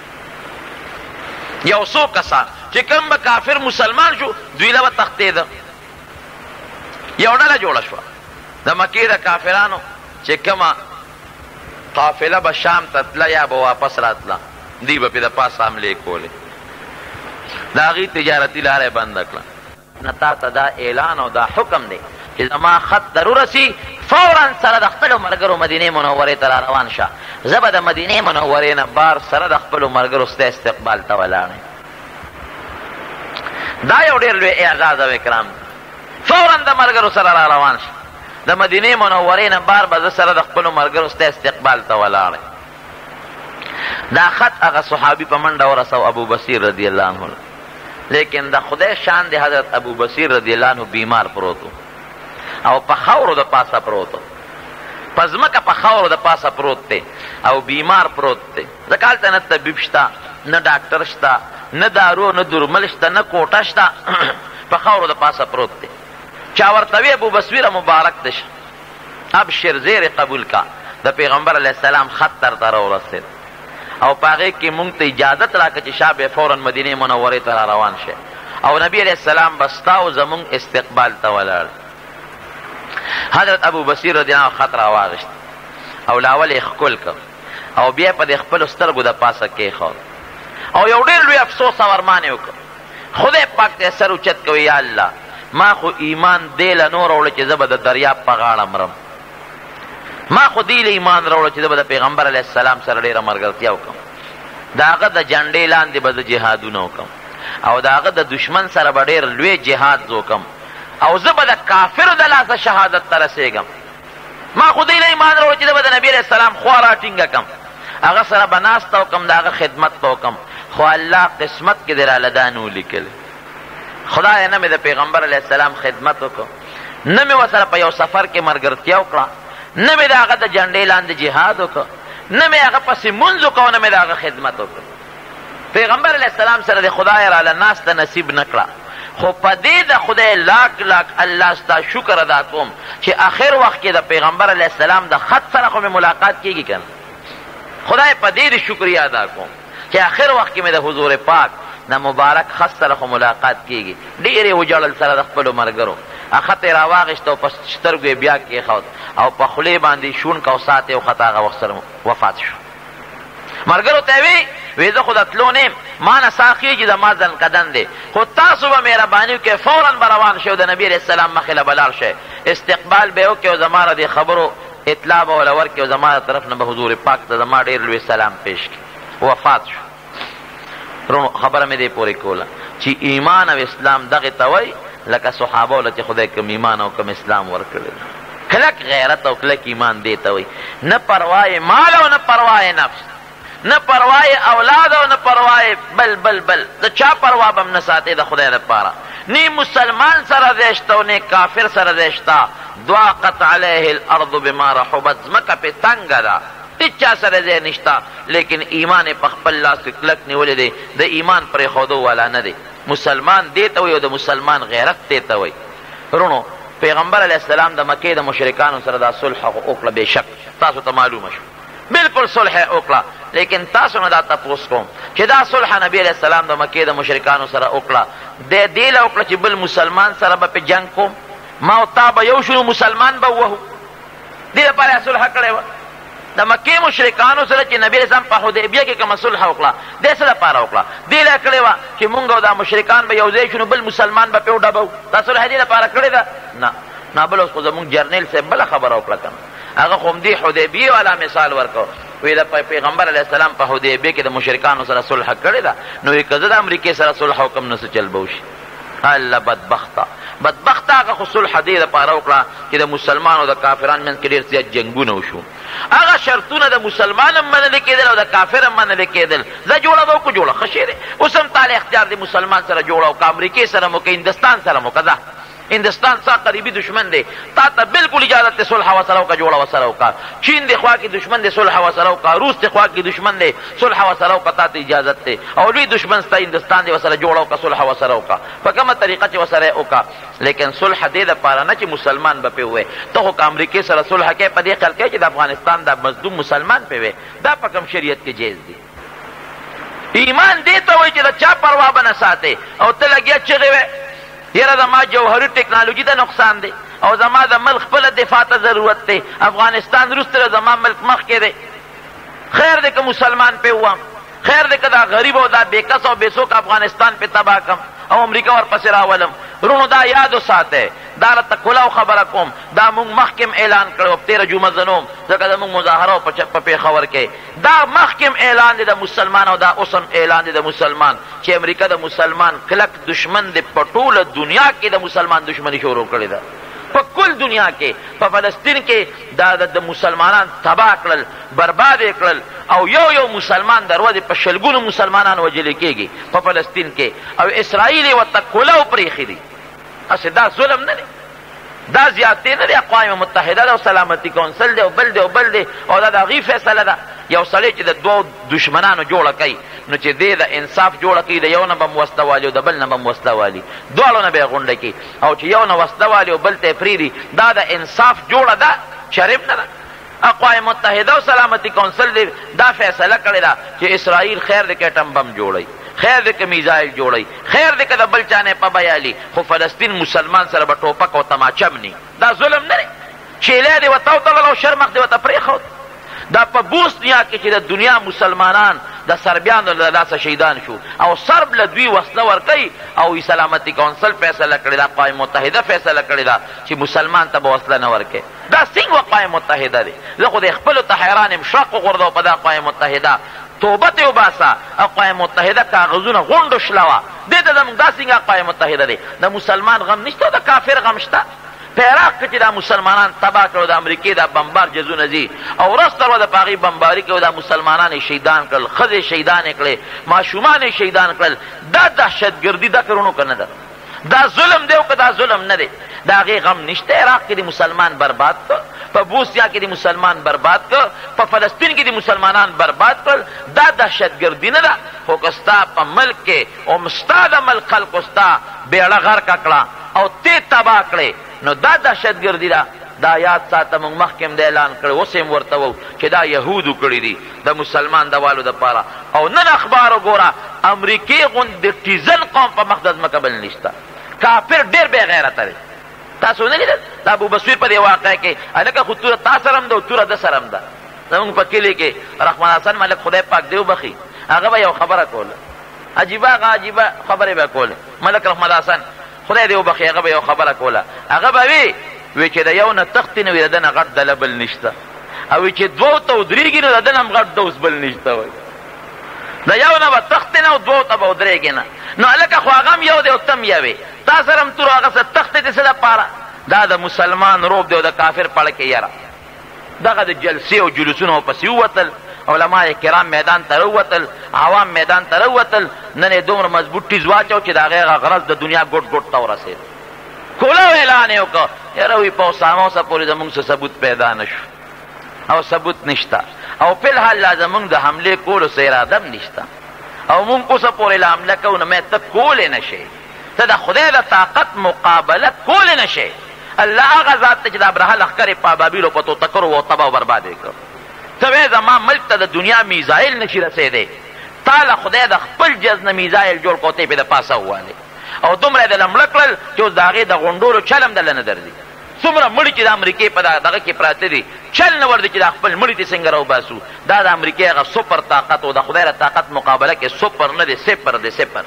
یو څو کسان چې کوم به کافر مسلمان شو دوی له به تښتېده یو ډله جوړه شوه د مکې د کافرانو چې کومه قافله به شام ته تله یا به واپس راتله دوی به پې د پاسه حملې کولې د هغې تجارتي لاره یې بنده کړه نه تا ته دا اعلان او دا حکم دی چې زما خط در ورسي فورا سره د خپلو ملګرو مدینې منورې ته را روان شه زه به د مدینې منورې نه بار سره د خپلو ملګرو ستا استقبال ته ولاړم دا یو ډېر لوی اعزاز او اکرام دی فورا د ملګرو سره را روان شه د مدینې منورې نه بار به زه سره د خپلو ملګرو ستا استقبال ته ولاړم دا خط هغه صحابي په منډه ورسو ابو بصیر رضی الله عنه لیکن د خدای شان دی حضرت ابو بصیر رضی الله عنه بیمار پروت او په خاورو د پاسه پروت په ځمکه په خاورو د پاسه پروت دی او بیمار پروت دی ځکه هلته نه طبیب شته نه ډاکټر شته نه دارو نه درمل شته نه کوټه شته په خاورو د پاسه پروت دی چا ورته وی ابو بصیر مبارک دی ابشر زیر قبول کا د پیغمبر علیه السلام خط درته راورسېد او په هغې کې مونږ ته اجازت راکړه چې شا به فورا مدینې منورې ته را روان شي او نبی علیه السلام به ستا او زمونږ استقبال ته ولاړ حضرت ابو بصیر رضی الله عنه خط راواغېست او لاول یې ښکل کړ او بیا په د خپلو سترګو د پاسه کېښود او یو ډېر لوی افسوس او ارمان یې وکړ خدای پاک ته سر اوچت کوي یا الله ما خو ایمان دې له نو راوړه چې زه به د دریاب په غاړه مرم ما خو دې له ایمان راوړه چې زه به د پیغمبر علیه السلام سره ډېره ملګرتیا وکړم د هغه د جنډې لاندې به زه جهادونه وکړم او د هغه د دشمن سره به ډېر لوی جهاد وکم او زه به د کافرو د لاسه شهادت ته رسېږم. ما خو دوی له ایمان راوړو چې زه به د نبي علیه السلام خوا راټینګه کم، هغه سره به ناسته وکم، د هغه خدمت به وکم. خو الله قسمت کې دې راله دا نه ولیکلی. خدای نه مې د پیغمبر علیه السلام خدمت وکړو، نه مې ورسره په یو سفر کې ملګرتیا وکړه، نه مې د هغه د جنډې لاندې جهاد وکړ، نه مې هغه پسې مونځ وکړ، نه مې د هغه خدمت وکړ. پیغمبر علیه السلام سره د خدای راله ناسته نصیب نه کړه. خو په دې د خدای لاک لاک الله ستا شکر ادا کوم چې آخر وخت کې د پیغمبر علیه السلام د خط سره خو مې ملاقات کېږي که نه. خدای په دې د شکریه ادا کوم چې آخر وخت کې مې د حضور پاک د مبارک خط سره خو ملاقات کېږي. ډېرې وجړل سره د خپلو ملګرو، خط یې راواغېست او په سترګو یې بیا کېښود او په خولې باندې شونډ او ساتې او خط هغه وخت سره وفات شو. ملګرو ته وی وی زه خو د تلو نه یم، ما نه سا خېږي د ما ځن قدم دی، خو تاسو به مهرباني وکړئ فورا به روان شئ او د نبي علیه السلام مخې له به لاړ شئ، استقبال به یې وکړئ او زما د دې خبرو اطلاع به وله ورکړئ او زما د طرف نه به حضور پاک ته زما ډېر لوی سلام پیش کړي. وفات شو. رونو خبره مې دې پورې کوله چې ایمان او اسلام دغې ته وایي لکه صحابو له چې خدای کوم ایمان او کوم اسلام ورکړی دی. کلک غیرت او کلک ایمان دې ته وایي، نه پروای مال او نه پروای نفس، نه پروای اولاد او نه پروای بل بل بل د چا پروا به هم نه ساتې د خدای لپاره. نه مسلمان سره دی شته او نه کافر سره دی شته. ضاقت علیه الارض بما رحبت، ځمکه پې تنګه ده، هیچا سره ځای نشته، لیکن ایمان یې په خپل لاس کې کلک نیولی دی، د ایمان پرېښودو والا نه دی. مسلمان دې ته وایي او د مسلمان غیرت دې ته وایي. رونو پیغمبر علیه السلام د مکې د مشرکانو سره دا صلح وکړه، بېشک تاسو ته معلومه شو بلکل صلح یې وکړه. لیکن تاسو نه دا تپوس کوم چې دا صلح نبي علیه السلام د مکې د مشرکانو سره وکړه، دی دې له وکړه چې بل مسلمان سره به پې جنګ کوم، ما او تا به یو شو مسلمان به ووهو، دې لپاره یې صلح کړې وه. د مکې مشرکانو سره چې نبي اسلام په حدیبیه کې کومه صلح وکړه، دې څه لپاره وکړه؟ دې له کړې وه چې مونږ او دا مشرکان به یو ځای شو نو بل مسلمان به پې وډبو. دا صلح دې لپاره کړې ده؟ نه نه. بل اوس خو زمونږ جرنیل صاحب بله خبره وکړه که نه، هغه خو همدې حدیبیې والا مثال ورکړ، وی د پیغمبر علیه السلام په حدیبیې کې د مشرکانو سره صلح کړې ده، نو وی که زه د امریکې سره صلح وکړم نو څه چل به وشي؟ الله بدبخته بدبخته هغه خو صلح دې دپاره وکړه چې د مسلمان او د کافران منځ کې ډېر زیات جنګونه وشو. هغه شرطونه د مسلمان هم منلې کېدل او د کافر هم منلې کېدل. زه جوړه به وکړو، جوړه ښه شی دی، اوس هم تاله اختیار دی مسلمان سره جوړه او که امریکې سره مو که هندستان سره مو که ده هندستان ستا قریبي دشمن دی، تا ته بالکل اجازت دی صلح ورسره وکړه، جوړه ورسره وکړه. چین د خوا کې دشمن دی، صلح ورسره وکړه. روس د خوا کې دشمن دی، صلح ورسره وکړه، تا ته اجازت دی. او لوی دشمن ستا هندستان دی، ورسره جوړه وکړه، صلح ورسره وکړه په کومه طریقه چې ورسره یې وکړه. لیکن صلح دې دپاره نه چې مسلمان به پې ووایي. ته خو که امریکې سره صلح کوې په دې خیال کوې چې د افغانستان دا مظلوم مسلمان پې وی، دا په کوم شریعت کې جایز دی؟ ایمان دې ته وایي چې د چا پروا به نه ساتې او ته لګیا چغې وی یاره زما جوهري ټکنالوژي ته نقصان دی او زما د ملک خپله دفاع ته ضرورت دی، افغانستان وروسته زما ملک مخکې دی. خیر دی که مسلمان پې ووام، خیر دی که دا غریب او دا بېکس او بېڅوک افغانستان پې تباه کم او امریکا ورپسې راولم. رونو دا یاد وساتئ، دا راته کلاو خبره کوم، دا مونږ مخکې اعلان کړی په تېره جمعه زنوم ځکه زمونږ مظاهره په پېښور کې، دا مخکې اعلان دی د مسلمان او دا اوس هم اعلان دی د مسلمان چې امریکا د مسلمان کلک دشمن دی. په ټوله دنیا کې د مسلمان دشمني شروع کړې ده، په کل دنیا کې. په فلسطین کې دا د مسلمانان تباه کړل، برباد یې کړل او یو یو مسلمان د ورځې په شلګونو مسلمانان وژلې کېږي په فلسطین کې، او اسرائیل یې ورته کلو پرېښي دي. هسې دا ظلم نه دی، دا زیاتې نه دی. اقوام متحده ده او سلامتي کونسل دی او بل دی او بل دی او دا د هغې فیصله ده. یو سړی چې د دوو دشمنانو جوړه کوي نو چې دی د انصاف جوړه کوي، د یو نه به م وسله والي او د بل نه به م وسله والي، دواړو نه به یې غونډه کوي، او چې یو نه وسله والي او بل ته یې پرېږدي، دا د انصاف جوړه ده، شرم نه ده. اقوام متحده او سلامتي کونسل دی دا فیصله کړې ده چې اسرائیل خیر دی که اټم بم جوړوي، خیر دی که میزایل جوړوي، خیر دی که د بل چا نه په بیالي، خو فلسطین مسلمان سره به ټوپک او تماچه مني. دا ظلم نه دی. چیلی دی ورته وتړل او شرمخ دی ورته پرېښود. دا په بوسنیا کې چې د دنیا مسلمانان د سربیانو له لاسه شهیدان شو او سرب له دوی وسله ورکوي او سلامتي کونسل فیصله کړې ده، اقوام متحده فیصله کړې ده چې مسلمان ته به وسله نه ورکوي. دا څنګه اقوام متحده دی؟ زه خو د خپلو ته حیران یم، شق وغورځوه په دا اقوام متحده، توبه ته وباسه. اقوام متحده کاغذونه غونډو شله وه، دې ته زموږ دا څنګه اقوام متحده دی د مسلمان غم نشته د کافر غم شته په عراق کې چې دا مسلمانان تباه کړو د امریکې دا بمبار جزونه ځي او ورځ تر ورځې په هغې بمباري کې دا مسلمانان یې شهیدان کړل ښځې شهیدانې کړې ماشومان یې شهیدان کړل دا دهشتګردي ده کړنو که نه ده دا ظلم دی او که دا ظلم نه دی د هغې غم نشته عراق کې د مسلمان برباد کړ په بوسیا کې د مسلمان برباد کړ په فلسطین کې د مسلمانان برباد کړل دا دهشتګردي نه ده خو که ستا په ملک کې او ستا د ملک خلکو ستا بیړه غرقه کړه او تی تباه کړې نو دا دهشتګردي ده دا یاد ساته موږ مخکې هم د اعلان کړی اوس هم ورته وو چې دا یهودو کړي دي د مسلمان د والو دپاره او نن اخبار وګوره امریکې غوندې د ټیزن قوم په مخ د ځمکه بل نشته کافر ډېر بې غیرته دی تاسو نه لیدل د ابوبصیر په دې واقع کې هلکه خو توره تا سره هم ده او توره ده سره هم ده زموږ په کلي کې رحمان حسن ملک خدای پاک دې وبخي هغه به یو خبره کوله عجیبه هغه عجیبه خبرې به کوله ملک رحمت حسن خدای دې وبخي هغه به یو خبره کوله هغه به وي وی چې د یو نه تختې نه وي د ده نه غټ دله بل نشته او وی چې دوو ته ودرېږي نو د ده نه هم غټ دوس بل نشته وایي د یو نه به تختې نه او دوو ته به ودرېږي نه نو هلکه خو هغه هم یو دی او ته هم یوې تا سره هم تور هغه څه تختې دې څه دپاره دا د مسلمان روب دی او د کافر پړه کې یره دغه د جلسې او جلوسونو پسې ووتل علماء کرام میدان ته راووتل عوام میدان ته راووتل نن یې دومره مضبوط ټیز واچو چې د هغې هغه غرض د دنیا ګوټ ګوټ ته ورسېد کولو اعلان یې وکړ یاره وي په اسامه اوسه پورې زموږ څه ثبوت پیدا نه شو او ثبوت نشته او فلحال لا زموږ د حملې کولو څه اراده هم نشته او موږ اوسه پورې له حمله کوو نو مې ته کولی نه شې ته د خدای د طاقت مقابله کولی نه شې الله هغه ذات ته چې د ابرهه لښکرې په ابابیلو په توتکرو و تباه او برباد یې کړ ته وایې زما ملک ته د دنیا میزایل نشي رسېدی تا له خدای د خپل جز نه میزایل جوړ کړو ته یې پې د پاسه ووالې او دومره یې دله مړه کړل چې اوس د هغې د غونډولو چل هم دله نه درځي څومره مړي چې د امریکې په دغه کې پراته دي چل نه ورځي چې دا خپل مړي دې څنګه راوباسو دا د امریکې هغه سپر طاقت او د خدای د طاقت مقابله کې سپر نه دی صفر دی صفر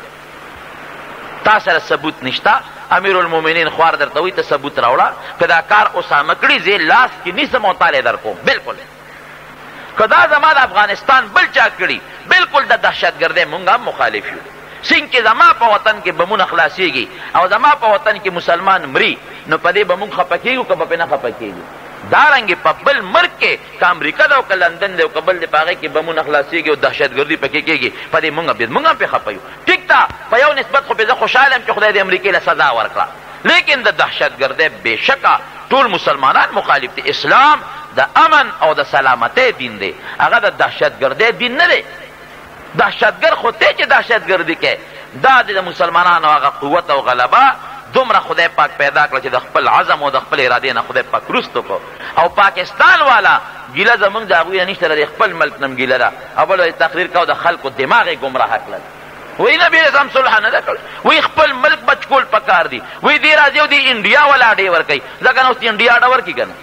تا سره ثبوت نشته امیرالمؤمنین خوار درته وایي ته ثبوت راوړه که دا کار اسامه کړي زه لاس کې نیسم او تاله در کوم بلکل که دا زما د افغانستان بل چا کړي بلکل د دهشتګردۍ مونږ هم مخالف یو څنګه چې زما په وطن کې بمونه خلاصېږي او زما په وطن کې مسلمان مري نو په دې به مونږ خفه کېږو که به پې نه خفه کېږو دارنګې په بل ملک کې که امریکا ده او که لندن دی او که بل دی په هغې کې بمونه خلاصېږي او دهشتګردي پکې کېږي په دې مونږ مونږ هم پې خفه یو ټیک ده په یو نسبت خو پې زه خوشحاله یم چې خدای د امریکې له سزا ورکړه لیکن د دهشتګردۍ بېشکه ټول مسلمانان مخالف دي اسلام د امن او د سلامتۍ دین دی هغه د دهشتګردۍ دین نه دی دهشتګر خو ته چې دهشتګردي کې دا د مسلمانانو هغه قوت او غلبه دومره خدای پاک پیدا کړه چې د خپل عزم او د خپل ارادې نه خدای پاک رستو کو او پاکستان والا ګیله زمونږ د هغوی نه نشته د خپل ملک نه هم ګیله ده او بل تقریر کو د خلکو دماغ یې ګمراه کړل وی نبی اسلام صلح نه ده کړی وی خپل ملک بچکول پکار دي وی دې راځي او دې انډیا والا اډې ورکوي ځکه نو اوس انډیا اډه ورکړي که نه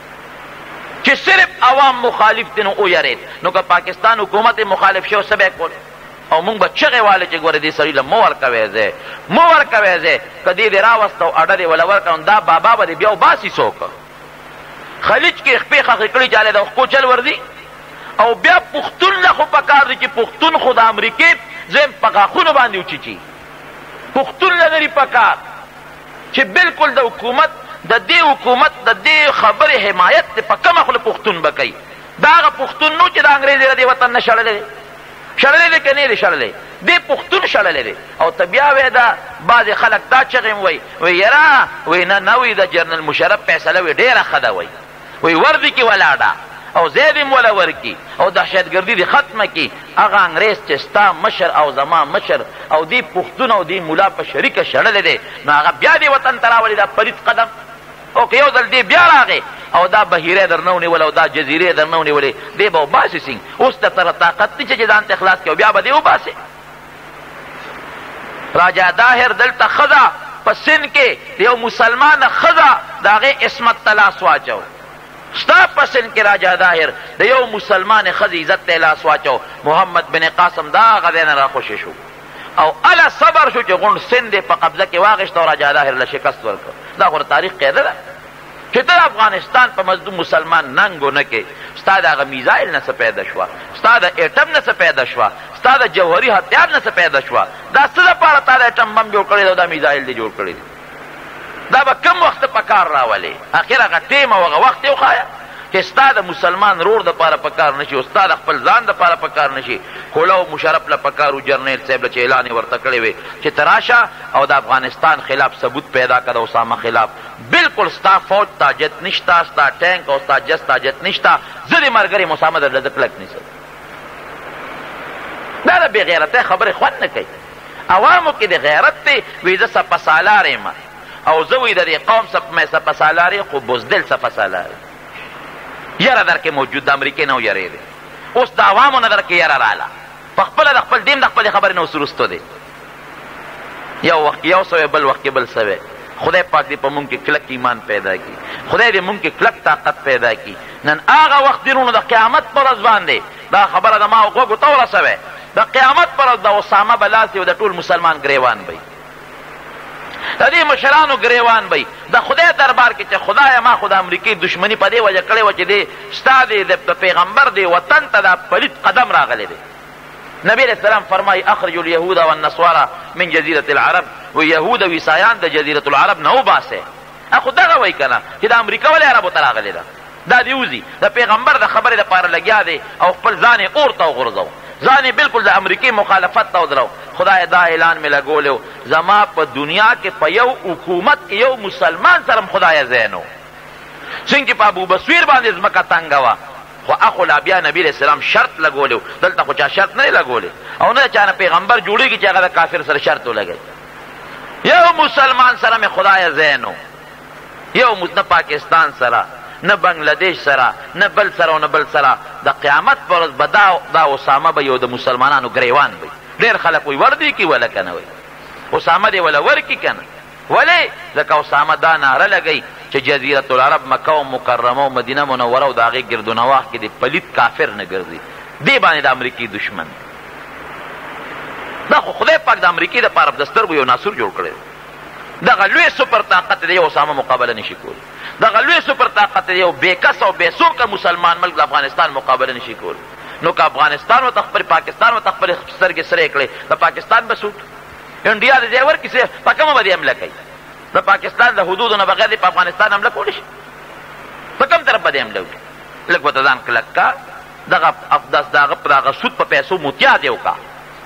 چې صرف عوام مخالف دي نو ویرېد نو که پاکستان حکومت مخالف شي او څه به یې کول او مونږ به چغې والې چې ګوره دې سړي له مه ورکوی ځای مه ورکوی ځای که دې دې راوسته او اډه دې وله ورکړه دا بابا به دې بیا وباسي څوک خلیج کې خپې خښې کړي چې هلې د خپو چل ورځي او بیا پښتون له خو پکار دی چې پښتون خو د امریکې زم په غاښونو باندې وچیچي پښتون له لري پکار چې بلکل د حکومت د دې حکومت د دې خبرې حمایت دی په کمه خوله پښتون به کوي دا هغه پښتون نو چې د انګریز د دې وطن نه شړلی دی شړلی دی که نه دی شړلی دې پښتون شړلی دی او ته بیا وایې دا بعضې خلک دا چغې م وایي وایي یاره وایي نه نه وایي د جنرل مشرف فیصله وایي ډېره ښه ده وایي وایي ورځي کې ولاړه او زید هم وله ورکي او دهشتګردي دې ختمه کي هغه انګریز چې ستا مشر او زما مشر او دې پښتون او دې ملا په شریکه شړلی دی نو هغه بیا دې وطن ته راولي دا پرید قدم او که یو ځل دې بیا راغې او دا بهیره در نه ونیول او دا جزیرې در نه ونیولې دې به وباسې سینګ اوس د سره طاقت نه چې ځان ته خلاص کړي او بیا به دې وباسې راجا داهر دلته ښځه په سند کې د یو مسلمانه ښځه د هغې عصمت ته لاس واچو ستا په سند کې راجا داهر د یو مسلمانې ښځې عزت ته لاس واچو محمد بن قاسم دا هغه ځای نه راخوشې شو او اله صبر شو چې غونډ سند یې په قبضه کې واخېسته او راجا داهر له شکست ورکړ دا خو د تاریخ قاعده ده چې ته افغانستان په مظلوم مسلمان ننګو نه کې ستا د هغه میزایل نه څه پیدا شوه، ستا د ایټم نه څه پیدا شوه، ستا د جوهري هتیار نه څه پیدا شوه. دا څه دپاره تا د ایټم بم جوړ کړی دی او دا میزایل دې جوړ کړی دی؟ دا به کم وخت په کار راولې؟ اخر هغه ټیم او هغه وخت یې وښایه چې ستا د مسلمان رور دپاره په کار نه شي او ستا د خپل ځان دپاره په کار نه شي. خولو مشرف له په کار و جرنیل صاحب له چې اعلان یې ورته کړی وی چې ته راشه او د افغانستان خلاف ثبوت پیدا کړه، د اسامه خلاف. بالکل ستا فوج تاجت نشته، ستا ټینک او ستا جس تاجت نشته، زه دې ملګری اسامه درله زه کلک نیسم. دا د بې غیرتۍ خبرې خوند نه کوي. عوامو کې د غیرت دی وی زه سپه سالار یم او زه وی د دې قوم مې سپه سالار یم خو بزدل سپه سالار یم. یره در کې موجود د امریکې نه ویرېدې، اوس د عوامو نه در کې یره راله، په خپله د خپل دین د خپلې خبرې نه اوس وروستو دی. یو وخت یو سوی بل وخت کې بل سوی. خدای پاک دې په مونږ کې کلک ایمان پیدا کړي، خدای دې مونږ کې کلک طاقت پیدا کړي. نن هغه وخت دیرونو د قیامت پر ورځ باندې دا خبره د ما غوږو ته ورسوی، د قیامت پر ورځ د اسامه به لاس او د ټول مسلمان ګریوان بی، د دې مشرانو ګریوان بی د خدای دربار کې چې خدایه ما خو د امریکې دشمني په دې وجه کړې وه چې دې ستا د پیغمبر دې وطن ته دا پلید قدم راغلی دی. نبی علیہ السلام فرمائی اخرجوا اليهود والنصارى من جزیرة العرب، و یهود و عیسایان د جزیرة العرب نه وباسئ. خو دغه وایي که نه چې د امریکا ولې عربو ته راغلی ده؟ دا دې وځي د پیغمبر د خبرې دپاره لګیا دی او خپل ځان یې اور ته وغورځو، ځان یې بلکل د امریکې مخالفت ته ودرو. خدای دا اعلان مې لګولی زما په دنیا کې په یو حکومت کې یو مسلمان سره م خدایه ځای نه و. څنګه چې په ابوبصیر باندې ځمکه تنګه وه خو اخو لا بیا نبی علیہ السلام شرط لګولی، دلته خو چا شرط نه دی لګولی او نه چا نه پیغمبر جوړېږي چې هغه د کافر سره شرط ولګوي. یو مسلمان سره مې خدایه ځای نه، یو نه پاکستان سره نه بنگلادیش سره نه بل سره او نه بل سره. د قیامت پر ورځ به دا دا اسامه به یو د مسلمانانو ګریوان وي. ډېر خلک وایي ور دې کي وله که نه وایي اسامه دې وله ورکي که نه. ولې؟ ځکه اسامه دا ناره لګوي چې جزیرة العرب مکه و مکرمه و مدینه منوره او د هغې ګرد و نواح کې د پلید کافر نه ګرځي. دې باندې د امریکې دشمن دا خو خدای پاک د امریکې دپاره د سترګو یو ناصر جوړ کړی دی. دغه لوی سپر طاقت دی یو اسامه مقابله نشي کولی. دغه لوی سپر طاقت دی یو بېکس او بېڅوکه مسلمان ملک د افغانستان مقابله نشي کولی. نو که افغانستان ورته خپل پاکستان ورته خپلې سترګې سرې کړې د پاکستان به سوټ انډیا د ځای ورکړي په کومه به دې حمله کوي؟ د پاکستان د حدودو نه بغیر دې په افغانستان حمله کولی شي؟ په کوم طرف به دې حمله وکړي؟ لږ ورته ځان کلک کا، دغه دغه په دغه سود په پیسو متیا دې وکړه،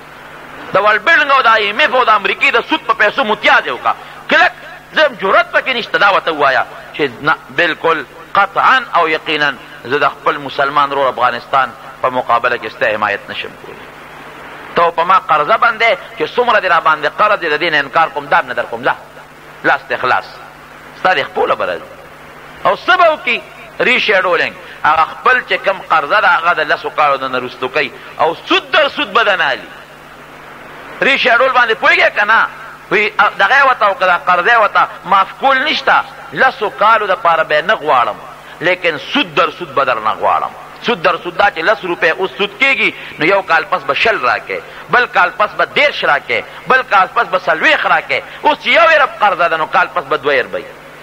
د ورلډ بلډینګ او د آی ایم ایف او د امریکې د سود په پیسو متیا دې وکړه. کلک زه جرأت پکې نشته دا ورته ووایه چې نه بلکل قطعا او یقینا زه د خپل مسلمان رور افغانستان په مقابله کې ستا حمایت نشم کولی. ته په ما قرضه بندې چې څومره دې را باندې قرض دې د دې نه انکار کوم دا نه در کوم، ځه لاس ته اخلاص ستا دې خپله به راځي. او څه به وکړي؟ ریشیډولینګ هغه خپل چې کوم قرضه ده هغه د لسو کالو نه نه رستو کوي او سود در سود به دنه هلي. ریشیډول باندې پوهېږې که نه؟ وی دغه یې ورته وکړه قرضه یې ورته معاف کول نشته، لسو کالو دپاره به یې نه غواړم لیکن سود در سود به در نه غواړم. سود در سود دا چې لس روپۍ اوس سود کېږي نو یو کال پس به شل راکې، بل کال پس به دېرش راکې، بل کال پس به څلوېښت راکې. اوس چې یو ارب قرضه ده نو کال پس به دوه اربۍ،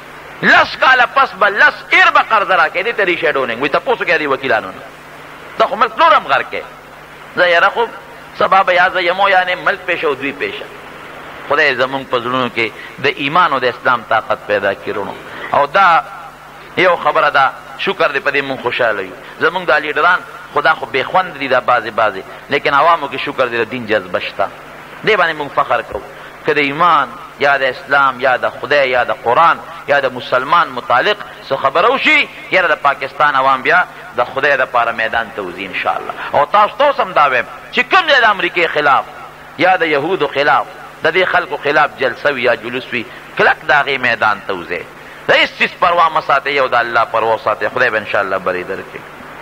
لس کاله پس به لس اربه قرضه راکې. دې ته ریشیډونینګ وایي. تپوس وکړه دې وکیلانو نه، دا خو ملک نور هم غر کې. زه یاره خو سبا به یا زه یمو یعنې ملک پیشه او دوی پیشه. خدای زمونږ په زړونو کې د ایمان او د اسلام طاقت پیدا کړو. او دا یو خبره ده، شکر دی په دې مونږ خوشحاله یو. زمونږ دا لیډران خدا خو بې خوند دي دا بعضې بعضې، لیکن عوامو کې شکر دی د دین جذبه شته. دې باندې مونږ فخر کوو که د ایمان یا د اسلام یا د خدای یا د قرآن یا د مسلمان متعلق څه خبره وشي، یاره د پاکستان عوام بیا د خدای دپاره میدان ته وځي انشاءالله. او تاسو ته اوس هم دا وایم چې کوم ځای د امریکې خلاف یا د یهودو خلاف د دې خلکو خلاف جلسه وي یا جلوس وي، کلک د هغې میدان ته وځئ. د هېڅ څیز پروا مه ساتئ، یو د الله پروا ساتئ. خدای به انشاءالله بری درکړي.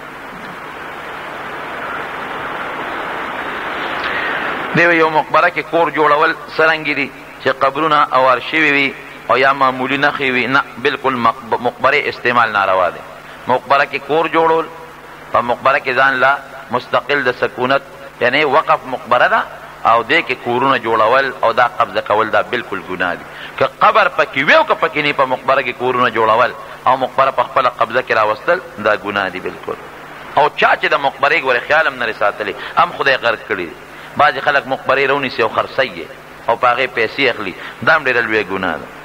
دی یو مقبره کې کور جوړول څرنګې دي چې قبرونه اوار شوي وي او یا معمولي نښې وي؟ نه، بلکل مقبرې استعمال ناروا دی. مقبره کې کور جوړول، په مقبره کې ځان لا مستقل د سکونت یعنی وقف مقبره ده او دې کې کورونه جوړول او دا قبضه کول دا بلکل ګناه دي. که قبر پکې وي او که پکې نه په مقبره کې کورونه جوړول او مقبره په خپله قبضه کې راوستل دا ګناه دي بالکل. او چا چې د مقبرې ګورې خیال هم نه ساتلی هم خدای غرق کړي دي. بعضې خلک مقبرې رونیسي او خرڅوي او په هغې پیسې اخلي، دا هم ډېره لویه ګناه ده.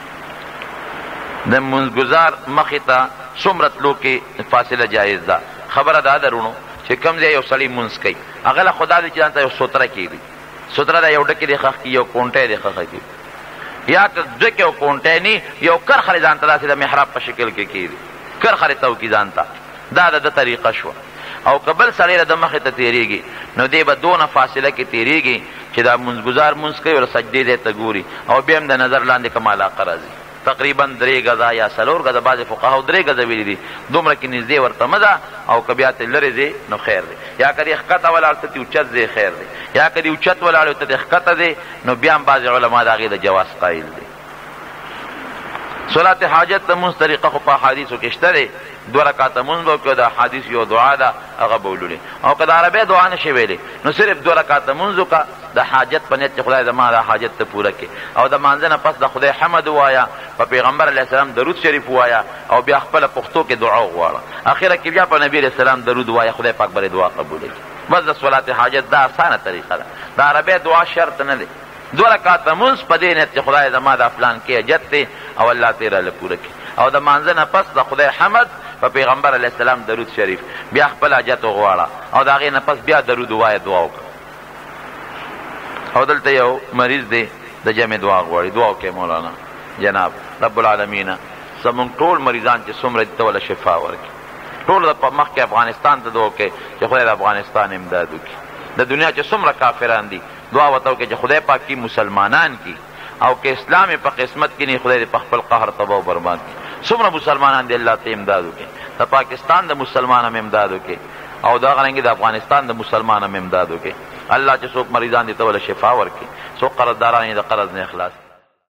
د منځګزار مخې ته څومره تلو کې فاصله جایز ده. خبره دا ده رونو چې کوم ځای یو سړی مونځ کوي هغه له خدا دی چې ځان ته یو سوتره کښېږدي. سوتره ده یو ډکې دې ښخ کړي، یو کونټی دې ښخه کړي، یا که ډکې او کونټی نه یو کرخه ځان ته داسې د محراب په شکل کې کښېږدي، کرخه ته وکړي ځان ته. دا د ده طریقه شوه. او که بل سړی د مخې ته تېرېږي نو دی به دونه فاصله کې تېرېږي چې دا منځګزار مونځ کوي او سجدې ځای ته ګوري او بیا هم د نظر لاندې کوم علاقه راځي. تقریبا درې غزه یا څلور غزه، بعضې فقهاو درې غزه ویلي دي، دومره کې نږدې ورته مه ده. او که بیا ته لرې ځې نو خیر دی. یا که دې ښکته ولاړ ته دې اوچت ځای خیر دی، یا که دې اوچت ولاړ ته دې ښکته دی نو بیا هم بعضې علما د هغې د جواز قایل دي. صلات حاجت د مونځ طریقه خو په احادیثو کې شته دی. دوه رکاته مونځ به وکړو، د احادیث یو دعا ده هغه به ولولې. او که د عربۍ دعا نه شي ویلې نو صرف دوه رکاته مونځ وکړه د حاجت په نیت چې خدای زما د حاجت ته پوره کړي. او د مانځه نه پس د خدای حمد ووایه، په پیغمبر علیه السلام درود شریف ووایه، او بیا خپله پښتو کې دعا وغواړه. اخره کې بیا په نبي علیه السلام درود ووایه، خدای پاک به دعا قبوله کړي. بس د صلات حاجت دا اسانه طریقه ده. د عربۍ دعا شرط نه دی. دو رکعته مونځ په دې نیت چې خدای زما د فلان کې حاجت دی او الله تې راله پوره کړي. او د مانځه نه پس د خدای حمد، په پیغمبر علیه السلام درود شریف، بیا خپل حاجت وغواړه او د هغې نه پس بیا درود ووایه، دعا وکړه. او دلته یو مریض دی د جمع دعا غواړي. دعا وکړئ مولانا جناب رب العالمین زمونږ ټول مریضان چې څومره دي ته وله شفا ورکړي. ټول د مخکې افغانستان ته دعا وکړئ چې خدای د افغانستان امداد وکړي. د دنیا چې څومره کافران دي دعا ورته وکړئ چې خدای پاک کی مسلمانان کی، او که اسلام په قسمت کې نه خدای دې په خپل قهر تباه و برباد کړي. څومره مسلمانان دي الله ته امداد وکړي. د پاکستان د مسلمان هم امداد وکړي او دا غرنګې د افغانستان د مسلمان هم امداد وکړي. الله چې څوک مریضان دي ته وله شفا ورکړي، څوک قرضداران یې د قرض نه اخلاص